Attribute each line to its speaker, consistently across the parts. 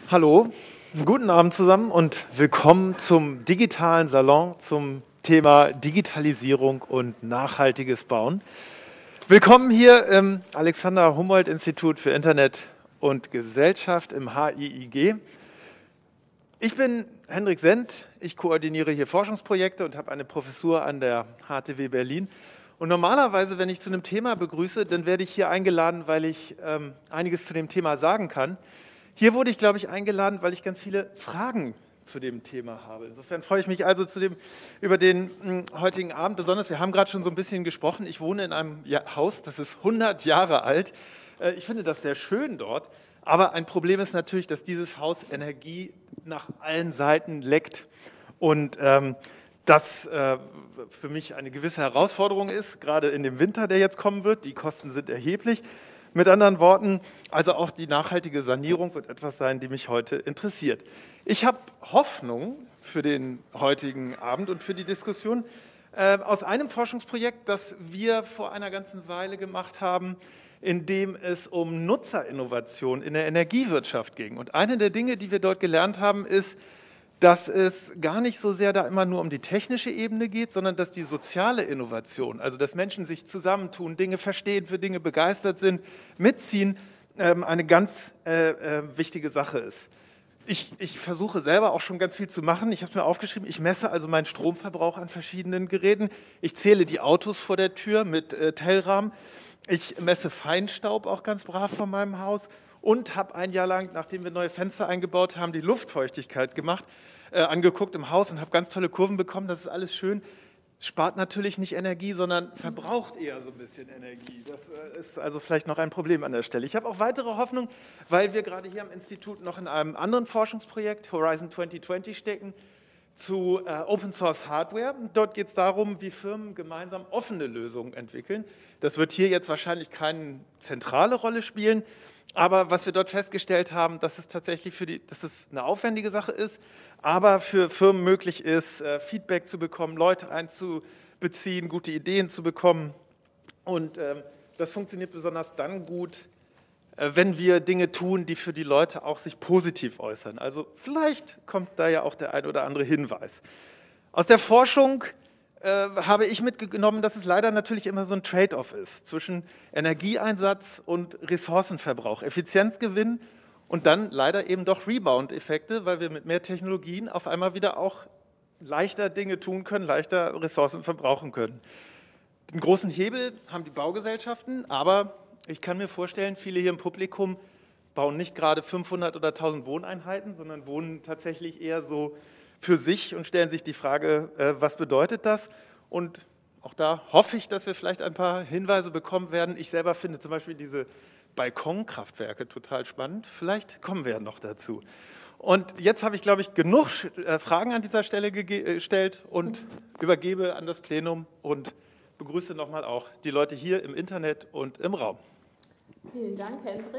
Speaker 1: Hallo, guten Abend zusammen und willkommen zum digitalen Salon zum Thema Digitalisierung und nachhaltiges Bauen. Willkommen hier im Alexander-Humboldt-Institut für Internet und Gesellschaft im HIIG. Ich bin Hendrik Sendt, ich koordiniere hier Forschungsprojekte und habe eine Professur an der HTW Berlin. Und normalerweise, wenn ich zu einem Thema begrüße, dann werde ich hier eingeladen, weil ich einiges zu dem Thema sagen kann. Hier wurde ich, glaube ich, eingeladen, weil ich ganz viele Fragen zu dem Thema habe. Insofern freue ich mich also über den heutigen Abend besonders. Wir haben gerade schon so ein bisschen gesprochen. Ich wohne in einem Haus, das ist 100 Jahre alt. Ich finde das sehr schön dort. Aber ein Problem ist natürlich, dass dieses Haus Energie nach allen Seiten leckt. Und das für mich eine gewisse Herausforderung ist, gerade in dem Winter, der jetzt kommen wird. Die Kosten sind erheblich. Mit anderen Worten, also auch die nachhaltige Sanierung wird etwas sein, die mich heute interessiert. Ich habe Hoffnung für den heutigen Abend und für die Diskussion aus einem Forschungsprojekt, das wir vor einer ganzen Weile gemacht haben, in dem es um Nutzerinnovation in der Energiewirtschaft ging. Und eine der Dinge, die wir dort gelernt haben, ist, dass es gar nicht so sehr da immer nur um die technische Ebene geht, sondern dass die soziale Innovation, also dass Menschen sich zusammentun, Dinge verstehen, für Dinge begeistert sind, mitziehen, eine ganz wichtige Sache ist. Ich versuche selber auch schon ganz viel zu machen. Ich habe es mir aufgeschrieben, ich messe also meinen Stromverbrauch an verschiedenen Geräten. Ich zähle die Autos vor der Tür mit Tellrahmen. Ich messe Feinstaub auch ganz brav von meinem Haus. Und habe ein Jahr lang, nachdem wir neue Fenster eingebaut haben, die Luftfeuchtigkeit angeguckt im Haus und habe ganz tolle Kurven bekommen. Das ist alles schön. Spart natürlich nicht Energie, sondern verbraucht eher so ein bisschen Energie. Das ist also vielleicht noch ein Problem an der Stelle. Ich habe auch weitere Hoffnung, weil wir gerade hier am Institut noch in einem anderen Forschungsprojekt, Horizon 2020, stecken, zu Open Source Hardware. Dort geht es darum, wie Firmen gemeinsam offene Lösungen entwickeln. Das wird hier jetzt wahrscheinlich keine zentrale Rolle spielen. Aber was wir dort festgestellt haben, dass es tatsächlich dass es eine aufwendige Sache ist, aber für Firmen möglich ist, Feedback zu bekommen, Leute einzubeziehen, gute Ideen zu bekommen. Und das funktioniert besonders dann gut, wenn wir Dinge tun, die für die Leute auch sich positiv äußern. Also vielleicht kommt da ja auch der ein oder andere Hinweis. Aus der Forschung habe ich mitgenommen, dass es leider natürlich immer so ein Trade-off ist zwischen Energieeinsatz und Ressourcenverbrauch, Effizienzgewinn und dann leider eben doch Rebound-Effekte, weil wir mit mehr Technologien auf einmal wieder auch leichter Dinge tun können, leichter Ressourcen verbrauchen können. Den großen Hebel haben die Baugesellschaften, aber ich kann mir vorstellen, viele hier im Publikum bauen nicht gerade 500 oder 1000 Wohneinheiten, sondern wohnen tatsächlich eher so für sich und stellen sich die Frage, was bedeutet das? Und auch da hoffe ich, dass wir vielleicht ein paar Hinweise bekommen werden. Ich selber finde zum Beispiel diese Balkonkraftwerke total spannend. Vielleicht kommen wir ja noch dazu. Und jetzt habe ich, glaube ich, genug Fragen an dieser Stelle gestellt und übergebe an das Plenum und begrüße nochmal auch die Leute hier im Internet und im Raum.
Speaker 2: Vielen Dank, Hendrik.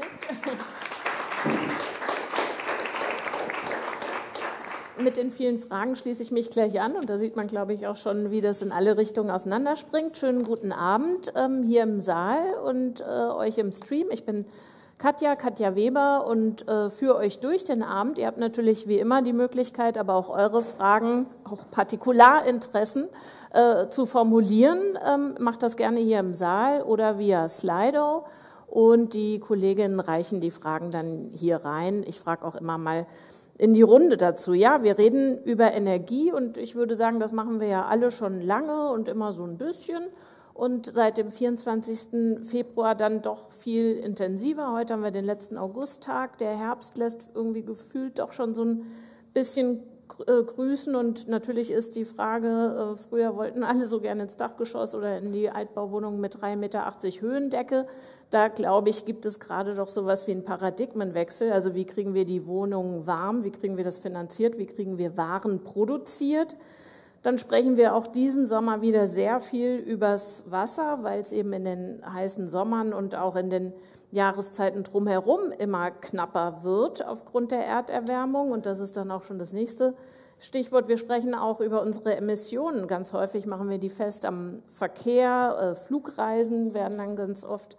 Speaker 2: Mit den vielen Fragen schließe ich mich gleich an und da sieht man, glaube ich, auch schon, wie das in alle Richtungen auseinanderspringt. Schönen guten Abend hier im Saal und euch im Stream. Ich bin Katja Weber und führe euch durch den Abend. Ihr habt natürlich wie immer die Möglichkeit, aber auch eure Fragen, auch Partikularinteressen zu formulieren. Macht das gerne hier im Saal oder via Slido und die Kolleginnen reichen die Fragen dann hier rein. Ich frage auch immer mal in die Runde dazu. Ja, wir reden über Energie und ich würde sagen, das machen wir ja alle schon lange und immer so ein bisschen und seit dem 24. Februar dann doch viel intensiver. Heute haben wir den letzten Augusttag. Der Herbst lässt irgendwie gefühlt doch schon so ein bisschen grüßen und natürlich ist die Frage, früher wollten alle so gerne ins Dachgeschoss oder in die Altbauwohnung mit 3,80 Meter Höhendecke. Da, glaube ich, gibt es gerade doch sowas wie einen Paradigmenwechsel. Also wie kriegen wir die Wohnungen warm, wie kriegen wir das finanziert, wie kriegen wir Waren produziert. Dann sprechen wir auch diesen Sommer wieder sehr viel übers Wasser, weil es eben in den heißen Sommern und auch in den Jahreszeiten drumherum immer knapper wird aufgrund der Erderwärmung. Und das ist dann auch schon das nächste Stichwort. Wir sprechen auch über unsere Emissionen. Ganz häufig machen wir die fest am Verkehr. Flugreisen werden dann ganz oft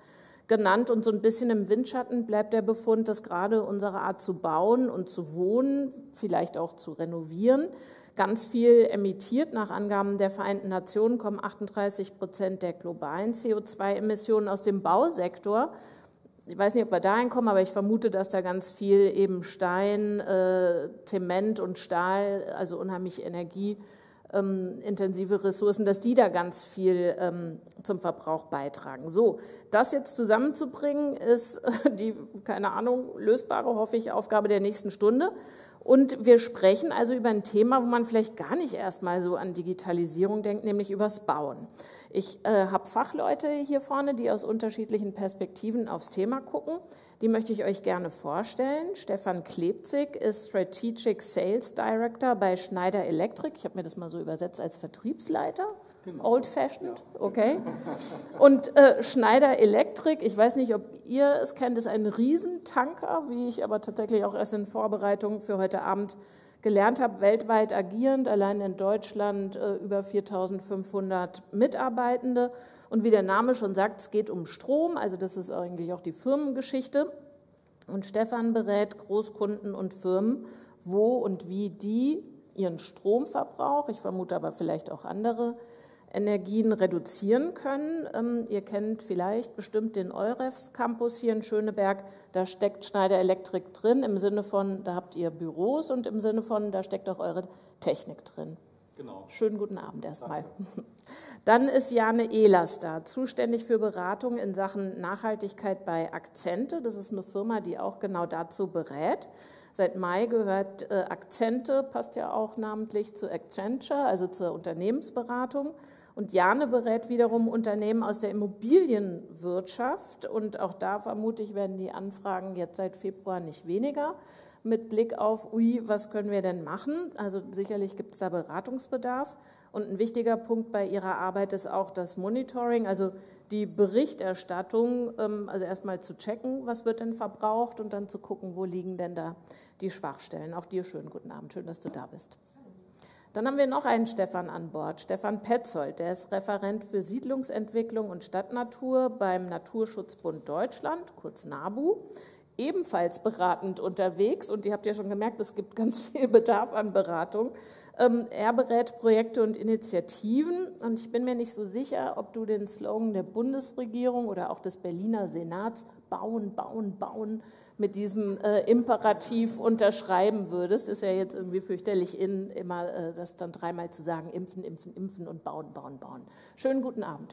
Speaker 2: genannt und so ein bisschen im Windschatten bleibt der Befund, dass gerade unsere Art zu bauen und zu wohnen, vielleicht auch zu renovieren, ganz viel emittiert. Nach Angaben der Vereinten Nationen kommen 38% der globalen CO2-Emissionen aus dem Bausektor. Ich weiß nicht, ob wir da hinkommen, aber ich vermute, dass da ganz viel eben Stein, Zement und Stahl, also unheimlich energieintensive Ressourcen, dass die da ganz viel zum Verbrauch beitragen. So, das jetzt zusammenzubringen, ist die, keine Ahnung, lösbare, hoffe ich, Aufgabe der nächsten Stunde. Und wir sprechen also über ein Thema, wo man vielleicht gar nicht erstmal so an Digitalisierung denkt, nämlich übers Bauen. Ich habe Fachleute hier vorne, die aus unterschiedlichen Perspektiven aufs Thema gucken. Die möchte ich euch gerne vorstellen. Stefan Klebzig ist Strategic Sales Director bei Schneider Electric. Ich habe mir das mal so übersetzt als Vertriebsleiter. Genau. Old fashioned, okay. Und Schneider Electric, ich weiß nicht, ob ihr es kennt, ist ein Riesentanker, wie ich aber tatsächlich auch erst in Vorbereitung für heute Abend gelernt habe, weltweit agierend, allein in Deutschland über 4.500 Mitarbeitende. Und wie der Name schon sagt, es geht um Strom, also das ist eigentlich auch die Firmengeschichte. Und Stefan berät Großkunden und Firmen, wo und wie die ihren Stromverbrauch, ich vermute aber vielleicht auch andere Energien reduzieren können. Ihr kennt vielleicht bestimmt den EUREF-Campus hier in Schöneberg. Da steckt Schneider Electric drin, im Sinne von, da habt ihr Büros und im Sinne von, da steckt auch eure Technik drin. Genau. Schönen guten Abend erstmal. Dann ist Jane Ehlers da, zuständig für Beratung in Sachen Nachhaltigkeit bei Akzente. Das ist eine Firma, die auch genau dazu berät. Seit Mai gehört Akzente, passt ja auch namentlich zu Accenture, also zur Unternehmensberatung. Und Jane berät wiederum Unternehmen aus der Immobilienwirtschaft. Und auch da vermute ich, werden die Anfragen jetzt seit Februar nicht weniger. Mit Blick auf, was können wir denn machen? Also sicherlich gibt es da Beratungsbedarf. Und ein wichtiger Punkt bei Ihrer Arbeit ist auch das Monitoring, also die Berichterstattung, also erstmal zu checken, was wird denn verbraucht und dann zu gucken, wo liegen denn da die Schwachstellen. Auch dir schönen guten Abend, schön, dass du da bist. Dann haben wir noch einen Stefan an Bord, Stefan Petzold, der ist Referent für Siedlungsentwicklung und Stadtnatur beim Naturschutzbund Deutschland, kurz NABU, ebenfalls beratend unterwegs und ihr habt ja schon gemerkt, es gibt ganz viel Bedarf an Beratung. Er berät Projekte und Initiativen und ich bin mir nicht so sicher, ob du den Slogan der Bundesregierung oder auch des Berliner Senats bauen, bauen, bauen mit diesem Imperativ unterschreiben würdest. Ist ja jetzt irgendwie fürchterlich immer das dann dreimal zu sagen, impfen, impfen, impfen und bauen, bauen, bauen. Schönen guten Abend.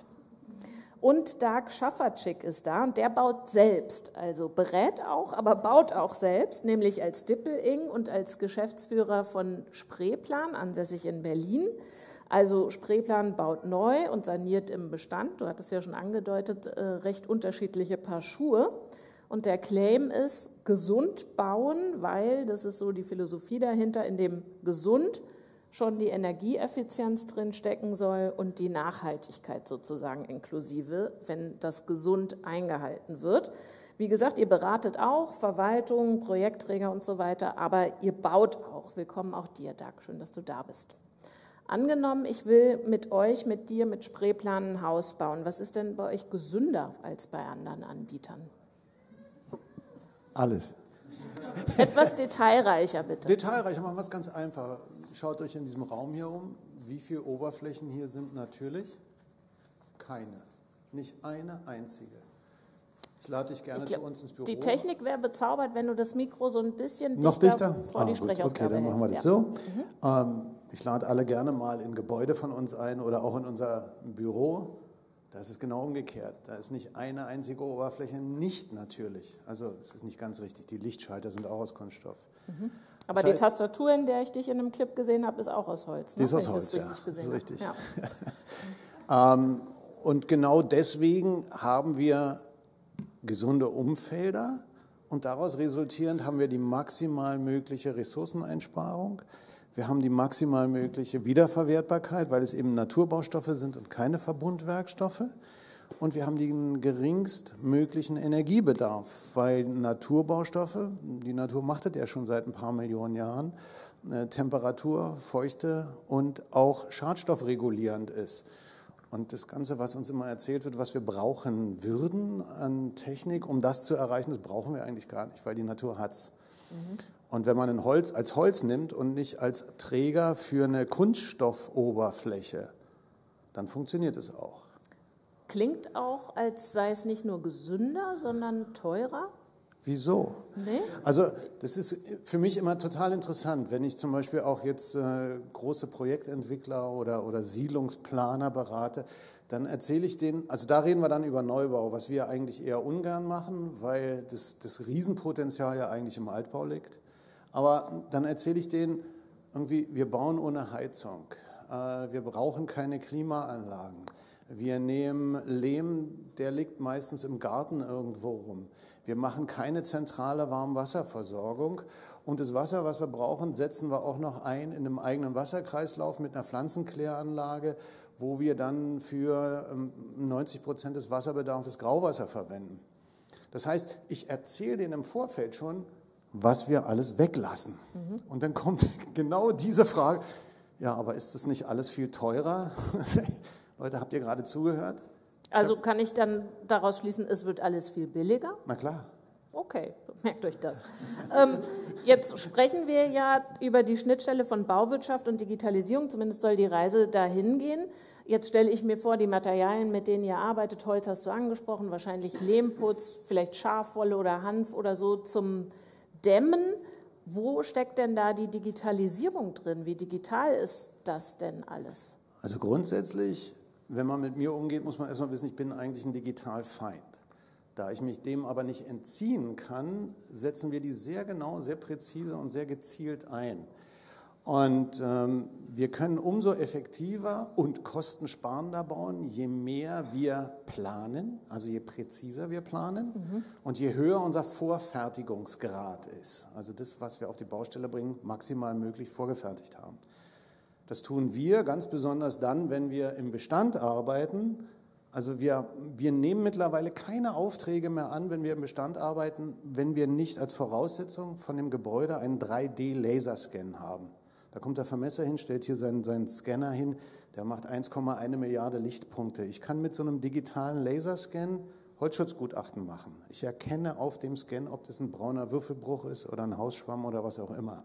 Speaker 2: Und Dag Schafferczyk ist da und der baut selbst, also berät auch, aber baut auch selbst, nämlich als Dippeling und als Geschäftsführer von Spreeplan, ansässig in Berlin. Also Spreeplan baut neu und saniert im Bestand, du hattest ja schon angedeutet, recht unterschiedliche Paar Schuhe. Und der Claim ist, gesund bauen, weil, das ist so die Philosophie dahinter, in dem gesund schon die Energieeffizienz drin stecken soll und die Nachhaltigkeit sozusagen inklusive, wenn das gesund eingehalten wird. Wie gesagt, ihr beratet auch, Verwaltung, Projektträger und so weiter, aber ihr baut auch. Willkommen auch dir, Dag, schön, dass du da bist. Angenommen, ich will mit euch, mit dir, mit Spreeplan ein Haus bauen. Was ist denn bei euch gesünder als bei anderen Anbietern?
Speaker 3: Alles.
Speaker 2: Etwas detailreicher, bitte.
Speaker 3: Detailreicher, machen wir es ganz einfach. Schaut euch in diesem Raum hier um. Wie viele Oberflächen hier sind natürlich? Keine. Nicht eine einzige. Ich lade dich gerne zu uns ins Büro.
Speaker 2: Die Technik wäre bezaubert, wenn du das Mikro so ein bisschen
Speaker 3: noch dichter
Speaker 2: vor die Sprechausgabe
Speaker 3: Okay, dann machen wir das so. Ich lade alle gerne mal in Gebäude von uns ein oder auch in unser Büro. Da ist es genau umgekehrt. Da ist nicht eine einzige Oberfläche nicht natürlich. Also es ist nicht ganz richtig. Die Lichtschalter sind auch aus Kunststoff.
Speaker 2: Aber die Tastatur, in der ich dich in einem Clip gesehen habe, ist auch aus Holz.
Speaker 3: Die ist aus Holz, ja. Das ist richtig. Ja. Und genau deswegen haben wir gesunde Umfelder und daraus resultierend haben wir die maximal mögliche Ressourceneinsparung. Wir haben die maximal mögliche Wiederverwertbarkeit, weil es eben Naturbaustoffe sind und keine Verbundwerkstoffe. Und wir haben den geringstmöglichen Energiebedarf, weil Naturbaustoffe, die Natur macht das ja schon seit ein paar Millionen Jahren, Temperatur, Feuchte und auch schadstoffregulierend ist. Und das Ganze, was uns immer erzählt wird, was wir brauchen würden an Technik, um das zu erreichen, das brauchen wir eigentlich gar nicht, weil die Natur hat's. Und wenn man ein Holz als Holz nimmt und nicht als Träger für eine Kunststoffoberfläche, dann funktioniert es auch.
Speaker 2: Klingt auch, als sei es nicht nur gesünder, sondern teurer?
Speaker 3: Wieso?
Speaker 2: Nee?
Speaker 3: Also das ist für mich immer total interessant, wenn ich zum Beispiel auch jetzt große Projektentwickler oder Siedlungsplaner berate, dann erzähle ich denen, also da reden wir dann über Neubau, was wir eigentlich eher ungern machen, weil das Riesenpotenzial ja eigentlich im Altbau liegt. Aber dann erzähle ich denen irgendwie, wir bauen ohne Heizung, wir brauchen keine Klimaanlagen. Wir nehmen Lehm, der liegt meistens im Garten irgendwo rum. Wir machen keine zentrale Warmwasserversorgung und das Wasser, was wir brauchen, setzen wir auch noch ein in einem eigenen Wasserkreislauf mit einer Pflanzenkläranlage, wo wir dann für 90% des Wasserbedarfs Grauwasser verwenden. Das heißt, ich erzähle denen im Vorfeld schon, was wir alles weglassen. Und dann kommt genau diese Frage, ja, aber ist das nicht alles viel teurer? Leute, habt ihr gerade zugehört?
Speaker 2: Also kann ich dann daraus schließen, es wird alles viel billiger?
Speaker 3: Na klar.
Speaker 2: Okay, merkt euch das. Jetzt sprechen wir ja über die Schnittstelle von Bauwirtschaft und Digitalisierung, zumindest soll die Reise dahin gehen. Jetzt stelle ich mir vor, die Materialien, mit denen ihr arbeitet, Holz hast du angesprochen, wahrscheinlich Lehmputz, vielleicht Schafwolle oder Hanf oder so zum Dämmen. Wo steckt denn da die Digitalisierung drin? Wie digital ist das denn alles?
Speaker 3: Also grundsätzlich, wenn man mit mir umgeht, muss man erstmal wissen, ich bin eigentlich ein Digitalfeind. Da ich mich dem aber nicht entziehen kann, setzen wir die sehr genau, sehr präzise und sehr gezielt ein. Und wir können umso effektiver und kostensparender bauen, je mehr wir planen, also je präziser wir planen und je höher unser Vorfertigungsgrad ist. Also das, was wir auf die Baustelle bringen, maximal möglich vorgefertigt haben. Das tun wir ganz besonders dann, wenn wir im Bestand arbeiten. Also wir nehmen mittlerweile keine Aufträge mehr an, wenn wir im Bestand arbeiten, wenn wir nicht als Voraussetzung von dem Gebäude einen 3D-Laserscan haben. Da kommt der Vermesser hin, stellt hier seinen Scanner hin, der macht 1,1 Milliarde Lichtpunkte. Ich kann mit so einem digitalen Laserscan Holzschutzgutachten machen. Ich erkenne auf dem Scan, ob das ein brauner Würfelbruch ist oder ein Hausschwamm oder was auch immer.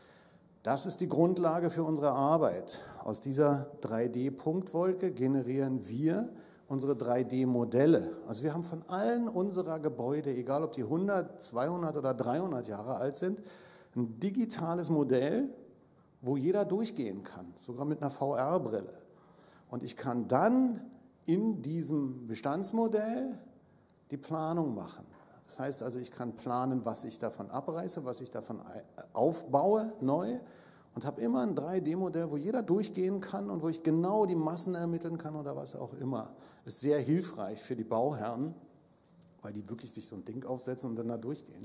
Speaker 3: Das ist die Grundlage für unsere Arbeit. Aus dieser 3D-Punktwolke generieren wir unsere 3D-Modelle. Also wir haben von allen unserer Gebäude, egal ob die 100, 200 oder 300 Jahre alt sind, ein digitales Modell, wo jeder durchgehen kann, sogar mit einer VR-Brille. Und ich kann dann in diesem Bestandsmodell die Planung machen. Das heißt also, ich kann planen, was ich davon abreiße, was ich davon aufbaue, neu, und habe immer ein 3D-Modell, wo jeder durchgehen kann und wo ich genau die Massen ermitteln kann oder was auch immer. Das ist sehr hilfreich für die Bauherren, weil die wirklich sich so ein Ding aufsetzen und dann da durchgehen.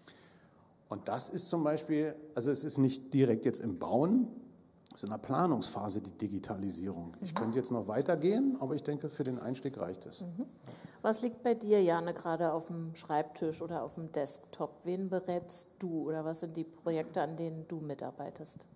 Speaker 3: Und das ist zum Beispiel, also es ist nicht direkt jetzt im Bauen, es ist in der Planungsphase die Digitalisierung. Ich könnte jetzt noch weitergehen, aber ich denke, für den Einstieg reicht es.
Speaker 2: Was liegt bei dir, Jane, gerade auf dem Schreibtisch oder auf dem Desktop? Wen berätst du oder was sind die Projekte, an denen du mitarbeitest?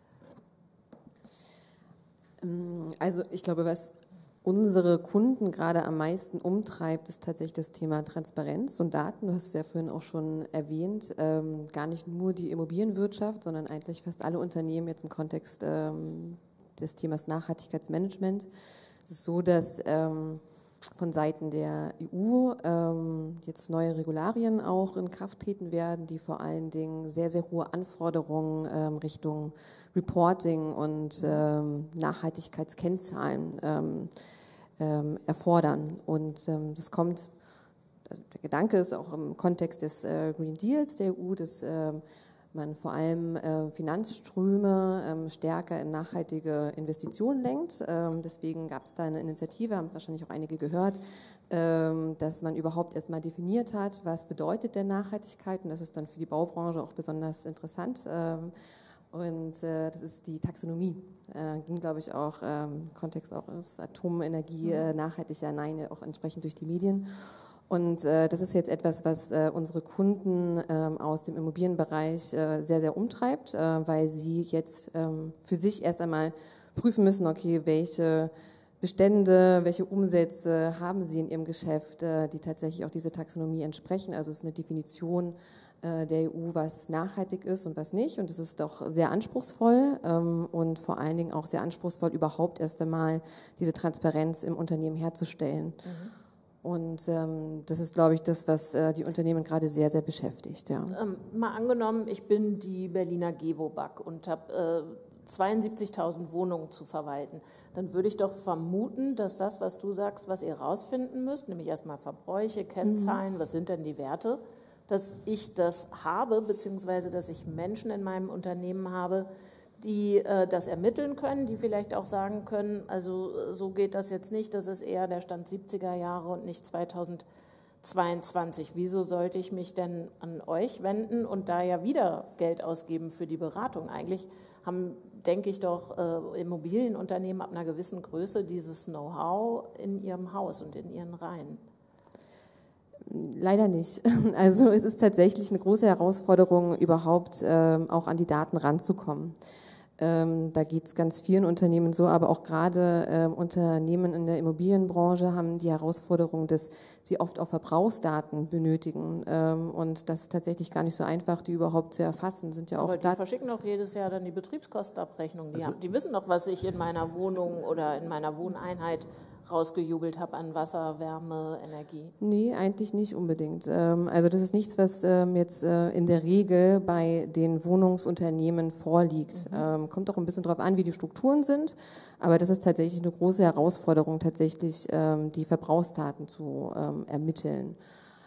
Speaker 4: Also ich glaube, was unsere Kunden gerade am meisten umtreibt, ist tatsächlich das Thema Transparenz und Daten. Du hast es ja vorhin auch schon erwähnt, gar nicht nur die Immobilienwirtschaft, sondern eigentlich fast alle Unternehmen jetzt im Kontext des Themas Nachhaltigkeitsmanagement. Es ist so, dass von Seiten der EU jetzt neue Regularien auch in Kraft treten werden, die vor allen Dingen sehr, sehr hohe Anforderungen Richtung Reporting und Nachhaltigkeitskennzahlen erfordern. Und das kommt, also der Gedanke ist auch im Kontext des Green Deals der EU, dass man vor allem Finanzströme stärker in nachhaltige Investitionen lenkt. Deswegen gab es da eine Initiative, haben wahrscheinlich auch einige gehört, dass man überhaupt erstmal definiert hat, was bedeutet denn Nachhaltigkeit, und das ist dann für die Baubranche auch besonders interessant. Und das ist die Taxonomie. Ging, glaube ich, auch im Kontext auch ist Atomenergie nachhaltig, ja, nein, auch entsprechend durch die Medien. Und das ist jetzt etwas, was unsere Kunden aus dem Immobilienbereich sehr, sehr umtreibt, weil sie jetzt für sich erst einmal prüfen müssen, okay, welche Bestände, welche Umsätze haben Sie in Ihrem Geschäft, die tatsächlich auch diese Taxonomie entsprechen. Also es ist eine Definition der EU, was nachhaltig ist und was nicht. Und es ist doch sehr anspruchsvoll und vor allen Dingen auch sehr anspruchsvoll, überhaupt erst einmal diese Transparenz im Unternehmen herzustellen. Und das ist, glaube ich, das, was die Unternehmen gerade sehr, sehr beschäftigt. Ja.
Speaker 2: Mal angenommen, ich bin die Berliner Gewobag und habe 72.000 Wohnungen zu verwalten, dann würde ich doch vermuten, dass das, was du sagst, was ihr rausfinden müsst, nämlich erstmal Verbräuche, Kennzahlen, was sind denn die Werte, dass ich das habe, beziehungsweise dass ich Menschen in meinem Unternehmen habe, die das ermitteln können, die vielleicht auch sagen können, also so geht das jetzt nicht, das ist eher der Stand 70er Jahre und nicht 2022. Wieso sollte ich mich denn an euch wenden und da ja wieder Geld ausgeben für die Beratung? Eigentlich haben, denke ich doch, Immobilienunternehmen ab einer gewissen Größe dieses Know-how in ihrem Haus und in ihren Reihen.
Speaker 4: Leider nicht. Also es ist tatsächlich eine große Herausforderung, überhaupt auch an die Daten ranzukommen. Da geht es ganz vielen Unternehmen so, aber auch gerade Unternehmen in der Immobilienbranche haben die Herausforderung, dass sie oft auch Verbrauchsdaten benötigen. Und das ist tatsächlich gar nicht so einfach, die überhaupt zu erfassen. Sind ja auch
Speaker 2: aber die verschicken doch jedes Jahr dann die Betriebskostenabrechnung. Die wissen doch, was ich in meiner Wohnung oder in meiner Wohneinheit rausgejubelt habe an Wasser, Wärme, Energie.
Speaker 4: Nee, eigentlich nicht unbedingt. Also das ist nichts, was jetzt in der Regel bei den Wohnungsunternehmen vorliegt. Kommt auch ein bisschen darauf an, wie die Strukturen sind, aber das ist tatsächlich eine große Herausforderung, tatsächlich die Verbrauchsdaten zu ermitteln.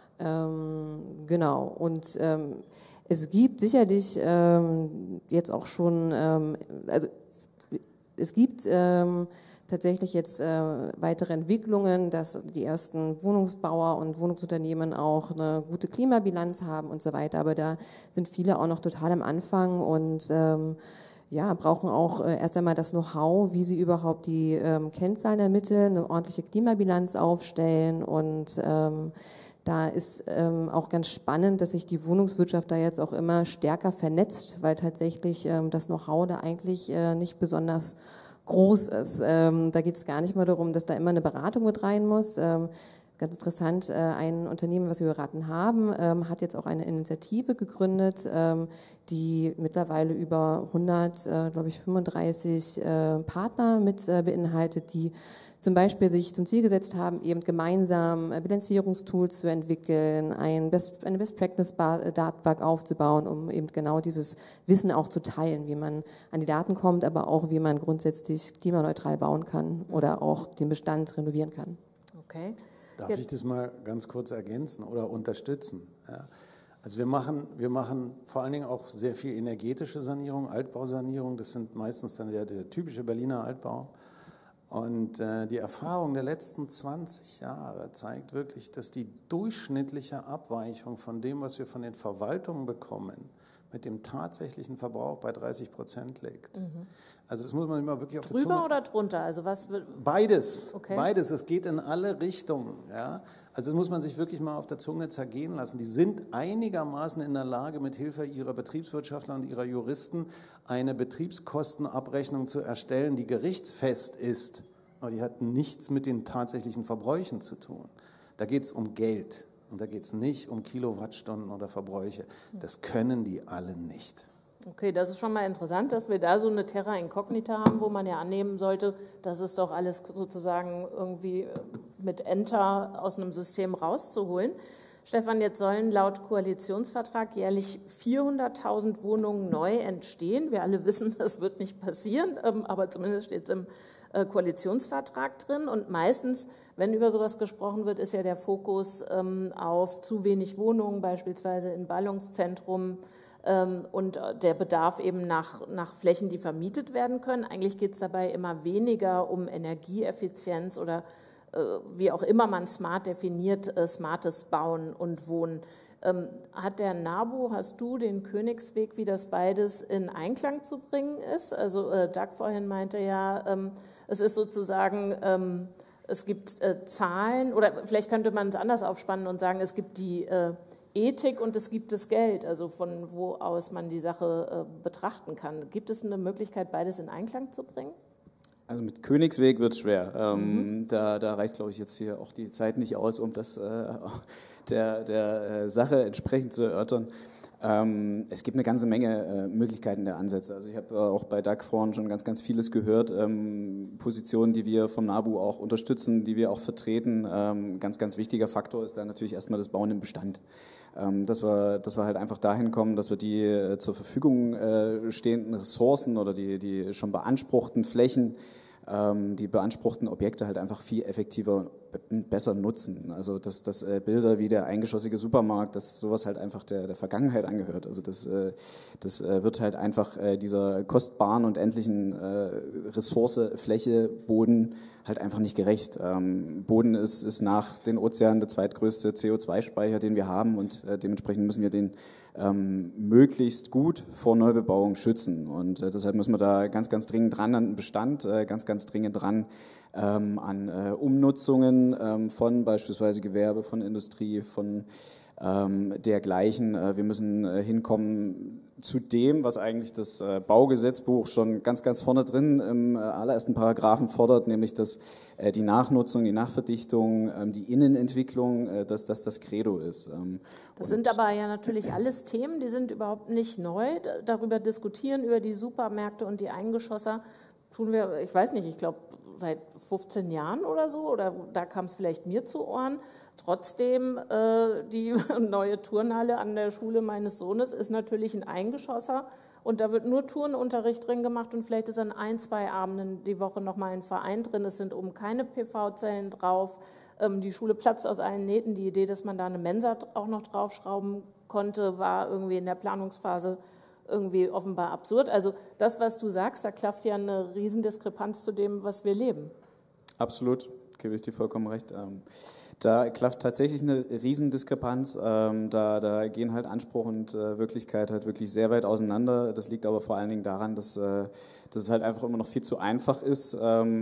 Speaker 4: Genau, und es gibt sicherlich jetzt auch schon, also es gibt tatsächlich jetzt weitere Entwicklungen, dass die ersten Wohnungsbauer und Wohnungsunternehmen auch eine gute Klimabilanz haben und so weiter. Aber da sind viele auch noch total am Anfang und ja, brauchen auch erst einmal das Know-how, wie sie überhaupt die Kennzahlen ermitteln, eine ordentliche Klimabilanz aufstellen und da ist auch ganz spannend, dass sich die Wohnungswirtschaft da jetzt auch immer stärker vernetzt, weil tatsächlich das Know-how da eigentlich nicht besonders groß ist. Da geht es gar nicht mal darum, dass da immer eine Beratung mit rein muss. Ganz interessant, ein Unternehmen, was wir beraten haben, hat jetzt auch eine Initiative gegründet, die mittlerweile über 135 Partner mit beinhaltet, die zum Beispiel sich zum Ziel gesetzt haben, eben gemeinsam Bilanzierungstools zu entwickeln, eine Best-Practice-Datenbank aufzubauen, um eben genau dieses Wissen auch zu teilen, wie man an die Daten kommt, aber auch, wie man grundsätzlich klimaneutral bauen kann oder auch den Bestand renovieren kann.
Speaker 2: Okay.
Speaker 3: Darf ich das mal ganz kurz ergänzen oder unterstützen? Ja. Also wir machen vor allen Dingen auch sehr viel energetische Sanierung, Altbausanierung. Das sind meistens dann der typische Berliner Altbau. Und die Erfahrung der letzten 20 Jahre zeigt wirklich, dass die durchschnittliche Abweichung von dem, was wir von den Verwaltungen bekommen, mit dem tatsächlichen Verbrauch bei 30% liegt. Also das muss man immer wirklich auf der Zunge...
Speaker 2: Drüber oder drunter? Also was
Speaker 3: Beides,
Speaker 2: okay.
Speaker 3: Beides. Es geht in alle Richtungen. Ja? Also das muss man sich wirklich mal auf der Zunge zergehen lassen. Die sind einigermaßen in der Lage, mit Hilfe ihrer Betriebswirtschaftler und ihrer Juristen eine Betriebskostenabrechnung zu erstellen, die gerichtsfest ist. Aber die hat nichts mit den tatsächlichen Verbräuchen zu tun. Da geht es um Geld. Und da geht es nicht um Kilowattstunden oder Verbräuche. Das können die alle nicht.
Speaker 2: Okay, das ist schon mal interessant, dass wir da so eine Terra Incognita haben, wo man ja annehmen sollte, das ist doch alles sozusagen irgendwie mit Enter aus einem System rauszuholen. Stefan, jetzt sollen laut Koalitionsvertrag jährlich 400.000 Wohnungen neu entstehen. Wir alle wissen, das wird nicht passieren, aber zumindest steht es im Koalitionsvertrag drin. Und meistens, wenn über sowas gesprochen wird, ist ja der Fokus auf zu wenig Wohnungen, beispielsweise in Ballungszentrum, und der Bedarf eben nach Flächen, die vermietet werden können. Eigentlich geht es dabei immer weniger um Energieeffizienz oder wie auch immer man smart definiert, smartes Bauen und Wohnen. Hat der NABU, hast du den Königsweg, wie das beides in Einklang zu bringen ist? Also Doug vorhin meinte ja, es ist sozusagen, es gibt Zahlen, oder vielleicht könnte man es anders aufspannen und sagen, es gibt die Ethik und es gibt das Geld, also von wo aus man die Sache betrachten kann. Gibt es eine Möglichkeit, beides in Einklang zu bringen?
Speaker 5: Also mit Königsweg wird es schwer. Da reicht, glaube ich, jetzt hier auch die Zeit nicht aus, um das der Sache entsprechend zu erörtern. Es gibt eine ganze Menge Möglichkeiten der Ansätze. Also ich habe auch bei DAG vorhin schon ganz, ganz vieles gehört. Positionen, die wir vom NABU auch unterstützen, die wir auch vertreten. Ganz, ganz wichtiger Faktor ist da natürlich erstmal das Bauen im Bestand. Dass wir halt einfach dahin kommen, dass wir die zur Verfügung stehenden Ressourcen oder die schon beanspruchten Flächen, die beanspruchten Objekte halt einfach viel effektiver und besser nutzen. Also dass Bilder wie der eingeschossige Supermarkt, dass sowas halt einfach der Vergangenheit angehört. Also das wird halt einfach dieser kostbaren und endlichen Ressource, Fläche, Boden halt einfach nicht gerecht. Boden ist nach den Ozeanen der zweitgrößte CO2-Speicher, den wir haben, und dementsprechend müssen wir den möglichst gut vor Neubebauung schützen. Und deshalb müssen wir da ganz, ganz dringend dran an den Bestand, ganz, ganz dringend dran an Umnutzungen von beispielsweise Gewerbe, von Industrie, von dergleichen. Wir müssen hinkommen zu dem, was eigentlich das Baugesetzbuch schon ganz, ganz vorne drin im allerersten Paragraphen fordert, nämlich dass die Nachnutzung, die Nachverdichtung, die Innenentwicklung, dass das das Credo ist.
Speaker 2: Das sind aber ja natürlich alles Themen, die sind überhaupt nicht neu. Darüber diskutieren, über die Supermärkte und die Eingeschosser, tun wir, ich weiß nicht, ich glaube seit 15 Jahren oder so, oder da kam es vielleicht mir zu Ohren. Trotzdem, die neue Turnhalle an der Schule meines Sohnes ist natürlich ein Eingeschosser und da wird nur Turnunterricht drin gemacht und vielleicht ist an 1-2 Abenden die Woche nochmal ein Verein drin. Es sind oben keine PV-Zellen drauf. Die Schule platzt aus allen Nähten. Die Idee, dass man da eine Mensa auch noch draufschrauben konnte, war irgendwie in der Planungsphase irgendwie offenbar absurd. Also das, was du sagst, da klafft ja eine Riesendiskrepanz zu dem, was wir leben.
Speaker 5: Absolut, gebe ich dir vollkommen recht. Da klafft tatsächlich eine Riesendiskrepanz. Da gehen halt Anspruch und Wirklichkeit halt wirklich sehr weit auseinander. Das liegt aber vor allen Dingen daran, dass es halt einfach immer noch viel zu einfach ist,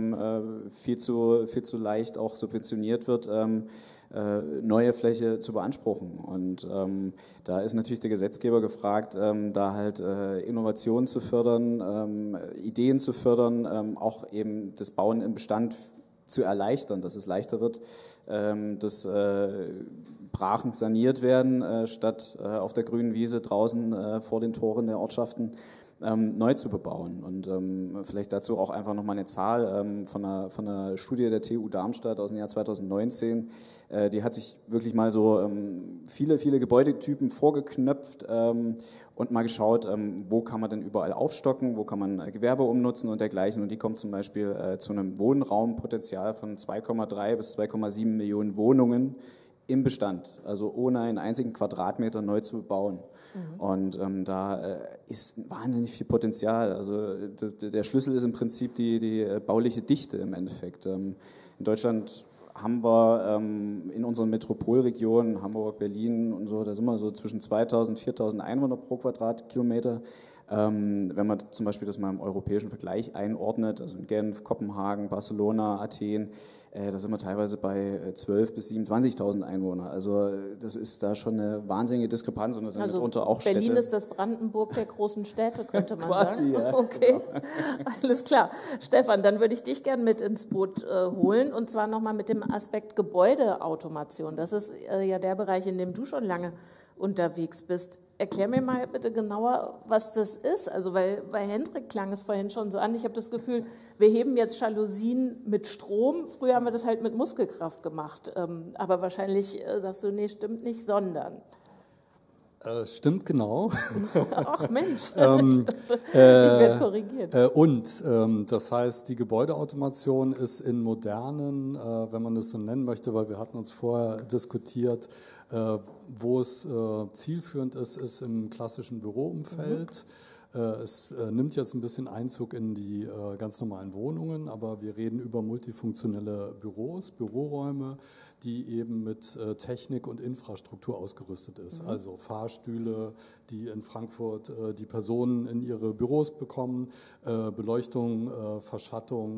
Speaker 5: viel zu leicht auch subventioniert wird, neue Fläche zu beanspruchen. Und da ist natürlich der Gesetzgeber gefragt, da halt Innovationen zu fördern, Ideen zu fördern, auch eben das Bauen im Bestand zu erleichtern, dass es leichter wird, dass Brachen saniert werden, statt auf der grünen Wiese draußen vor den Toren der Ortschaften neu zu bebauen. Und vielleicht dazu auch einfach nochmal eine Zahl von einer Studie der TU Darmstadt aus dem Jahr 2019. Die hat sich wirklich mal so viele Gebäudetypen vorgeknöpft und mal geschaut, wo kann man denn überall aufstocken, wo kann man Gewerbe umnutzen und dergleichen. Und die kommt zum Beispiel zu einem Wohnraumpotenzial von 2,3 bis 2,7 Millionen Wohnungen im Bestand, also ohne einen einzigen Quadratmeter neu zu bauen. Und da ist wahnsinnig viel Potenzial. Also der Schlüssel ist im Prinzip die bauliche Dichte im Endeffekt. In Deutschland haben wir in unseren Metropolregionen, Hamburg, Berlin und so, da sind wir so zwischen 2.000 und 4.000 Einwohner pro Quadratkilometer. Wenn man zum Beispiel das mal im europäischen Vergleich einordnet, also in Genf, Kopenhagen, Barcelona, Athen, da sind wir teilweise bei 12.000 bis 27.000 Einwohner. Also das ist da schon eine wahnsinnige Diskrepanz und das sind mitunter auch Städte.
Speaker 2: Berlin ist das Brandenburg der großen Städte, könnte man
Speaker 5: quasi,
Speaker 2: sagen.
Speaker 5: Ja,
Speaker 2: okay, genau. Alles klar. Stefan, dann würde ich dich gerne mit ins Boot holen und zwar nochmal mit dem Aspekt Gebäudeautomation. Das ist ja der Bereich, in dem du schon lange unterwegs bist. Erklär mir mal bitte genauer, was das ist. Also weil bei Hendrik klang es vorhin schon so an. Ich habe das Gefühl, wir heben jetzt Jalousien mit Strom. Früher haben wir das halt mit Muskelkraft gemacht. Aber wahrscheinlich sagst du, nee, stimmt nicht, sondern.
Speaker 6: Stimmt genau.
Speaker 2: Ach Mensch, ich werde korrigiert.
Speaker 6: Das heißt, die Gebäudeautomation ist in modernen, wenn man das so nennen möchte, weil wir hatten uns vorher diskutiert, wo es zielführend ist im klassischen Büroumfeld. Es nimmt jetzt ein bisschen Einzug in die ganz normalen Wohnungen, aber wir reden über multifunktionelle Büros, Büroräume, die eben mit Technik und Infrastruktur ausgerüstet ist. Also Fahrstühle, die in Frankfurt die Personen in ihre Büros bekommen, Beleuchtung, Verschattung.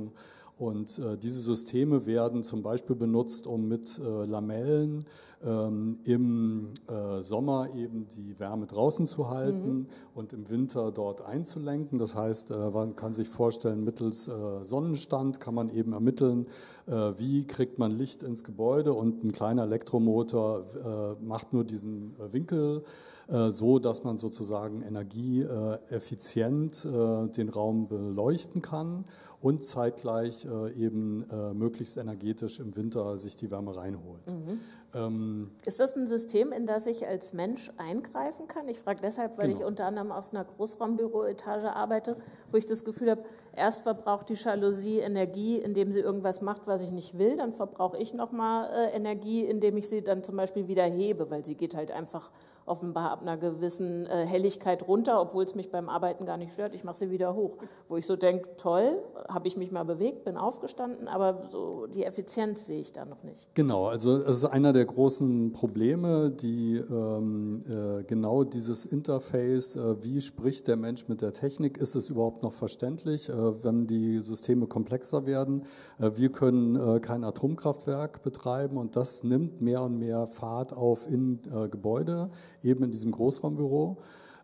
Speaker 6: Und diese Systeme werden zum Beispiel benutzt, um mit Lamellen im Sommer eben die Wärme draußen zu halten und im Winter dort einzulenken. Das heißt, man kann sich vorstellen, mittels Sonnenstand kann man eben ermitteln, wie kriegt man Licht ins Gebäude, und ein kleiner Elektromotor macht nur diesen Winkel so, dass man sozusagen energieeffizient den Raum beleuchten kann und zeitgleich eben möglichst energetisch im Winter sich die Wärme reinholt.
Speaker 2: Ist das ein System, in das ich als Mensch eingreifen kann? Ich frage deshalb, weil ich unter anderem auf einer Großraumbüroetage arbeite, wo ich das Gefühl habe, erst verbraucht die Jalousie Energie, indem sie irgendwas macht, was ich nicht will, dann verbrauche ich nochmal Energie, indem ich sie dann zum Beispiel wieder hebe, weil sie geht halt einfach offenbar ab einer gewissen Helligkeit runter, obwohl es mich beim Arbeiten gar nicht stört. Ich mache sie wieder hoch, wo ich so denke, toll, habe ich mich mal bewegt, bin aufgestanden, aber so die Effizienz sehe ich da noch nicht.
Speaker 6: Genau, also es ist einer der großen Probleme, die genau dieses Interface, wie spricht der Mensch mit der Technik, ist es überhaupt noch verständlich, wenn die Systeme komplexer werden. Wir können kein Atomkraftwerk betreiben, und das nimmt mehr und mehr Fahrt auf in Gebäude, eben in diesem Großraumbüro.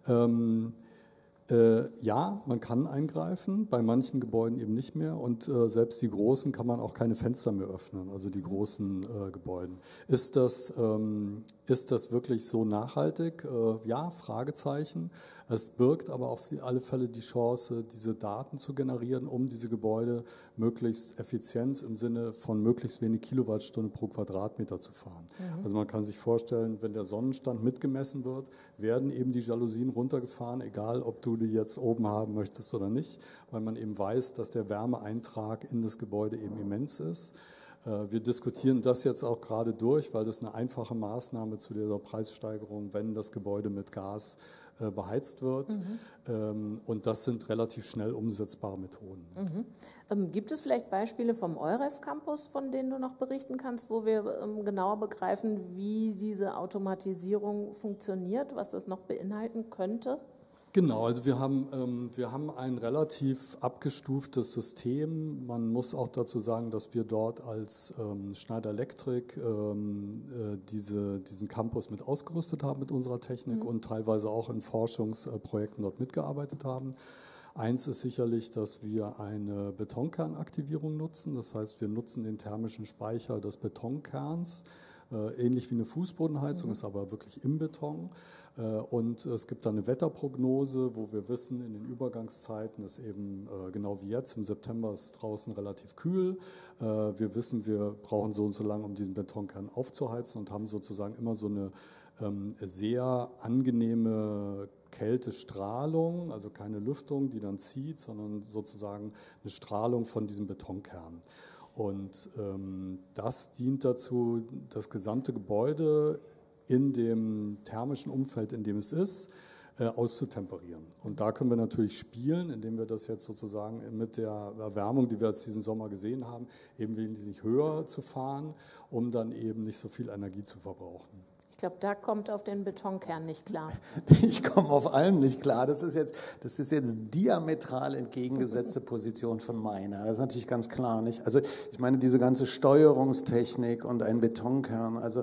Speaker 6: Ja, man kann eingreifen, bei manchen Gebäuden eben nicht mehr, und selbst die großen kann man auch keine Fenster mehr öffnen, also die großen Gebäuden. Ist das wirklich so nachhaltig? Ja, Fragezeichen. Es birgt aber auf alle Fälle die Chance, diese Daten zu generieren, um diese Gebäude möglichst effizient im Sinne von möglichst wenig Kilowattstunde pro Quadratmeter zu fahren. Also man kann sich vorstellen, wenn der Sonnenstand mitgemessen wird, werden eben die Jalousien runtergefahren, egal ob du die jetzt oben haben möchtest oder nicht, weil man eben weiß, dass der Wärmeeintrag in das Gebäude eben immens ist. Wir diskutieren das jetzt auch gerade durch, weil das eine einfache Maßnahme zu dieser Preissteigerung, wenn das Gebäude mit Gas beheizt wird. Und das sind relativ schnell umsetzbare Methoden.
Speaker 2: Gibt es vielleicht Beispiele vom EUREF Campus, von denen du noch berichten kannst, wo wir genauer begreifen, wie diese Automatisierung funktioniert, was das noch beinhalten könnte?
Speaker 6: Genau, also wir haben ein relativ abgestuftes System. Man muss auch dazu sagen, dass wir dort als Schneider Electric diesen Campus mit ausgerüstet haben mit unserer Technik und teilweise auch in Forschungsprojekten dort mitgearbeitet haben. Eins ist sicherlich, dass wir eine Betonkernaktivierung nutzen. Das heißt, wir nutzen den thermischen Speicher des Betonkerns. Ähnlich wie eine Fußbodenheizung, ist aber wirklich im Beton. Und es gibt dann eine Wetterprognose, wo wir wissen, in den Übergangszeiten ist eben genau wie jetzt, im September ist draußen relativ kühl. Wir wissen, wir brauchen so und so lange, um diesen Betonkern aufzuheizen, und haben sozusagen immer so eine sehr angenehme Kältestrahlung, also keine Lüftung, die dann zieht, sondern sozusagen eine Strahlung von diesem Betonkern. Und das dient dazu, das gesamte Gebäude in dem thermischen Umfeld, in dem es ist, auszutemperieren. Und da können wir natürlich spielen, indem wir das jetzt sozusagen mit der Erwärmung, die wir jetzt diesen Sommer gesehen haben, eben wesentlich höher zu fahren, um dann eben nicht so viel Energie zu verbrauchen.
Speaker 2: Ich glaube, da kommt auf den Betonkern nicht klar.
Speaker 3: Ich komme auf allem nicht klar. Das ist jetzt diametral entgegengesetzte Position von meiner. Das ist natürlich ganz klar, nicht? Also ich meine, diese ganze Steuerungstechnik und ein Betonkern, also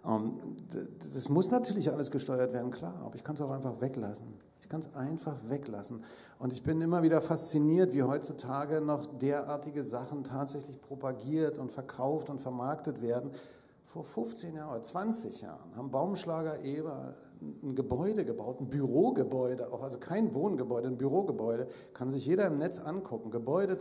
Speaker 3: das muss natürlich alles gesteuert werden, klar, aber ich kann es auch einfach weglassen. Ich kann es einfach weglassen. Und ich bin immer wieder fasziniert, wie heutzutage noch derartige Sachen tatsächlich propagiert und verkauft und vermarktet werden. Vor 15 Jahren oder 20 Jahren haben Baumschlager Eber ein Gebäude gebaut, ein Bürogebäude, auch, also kein Wohngebäude, ein Bürogebäude, kann sich jeder im Netz angucken. Gebäude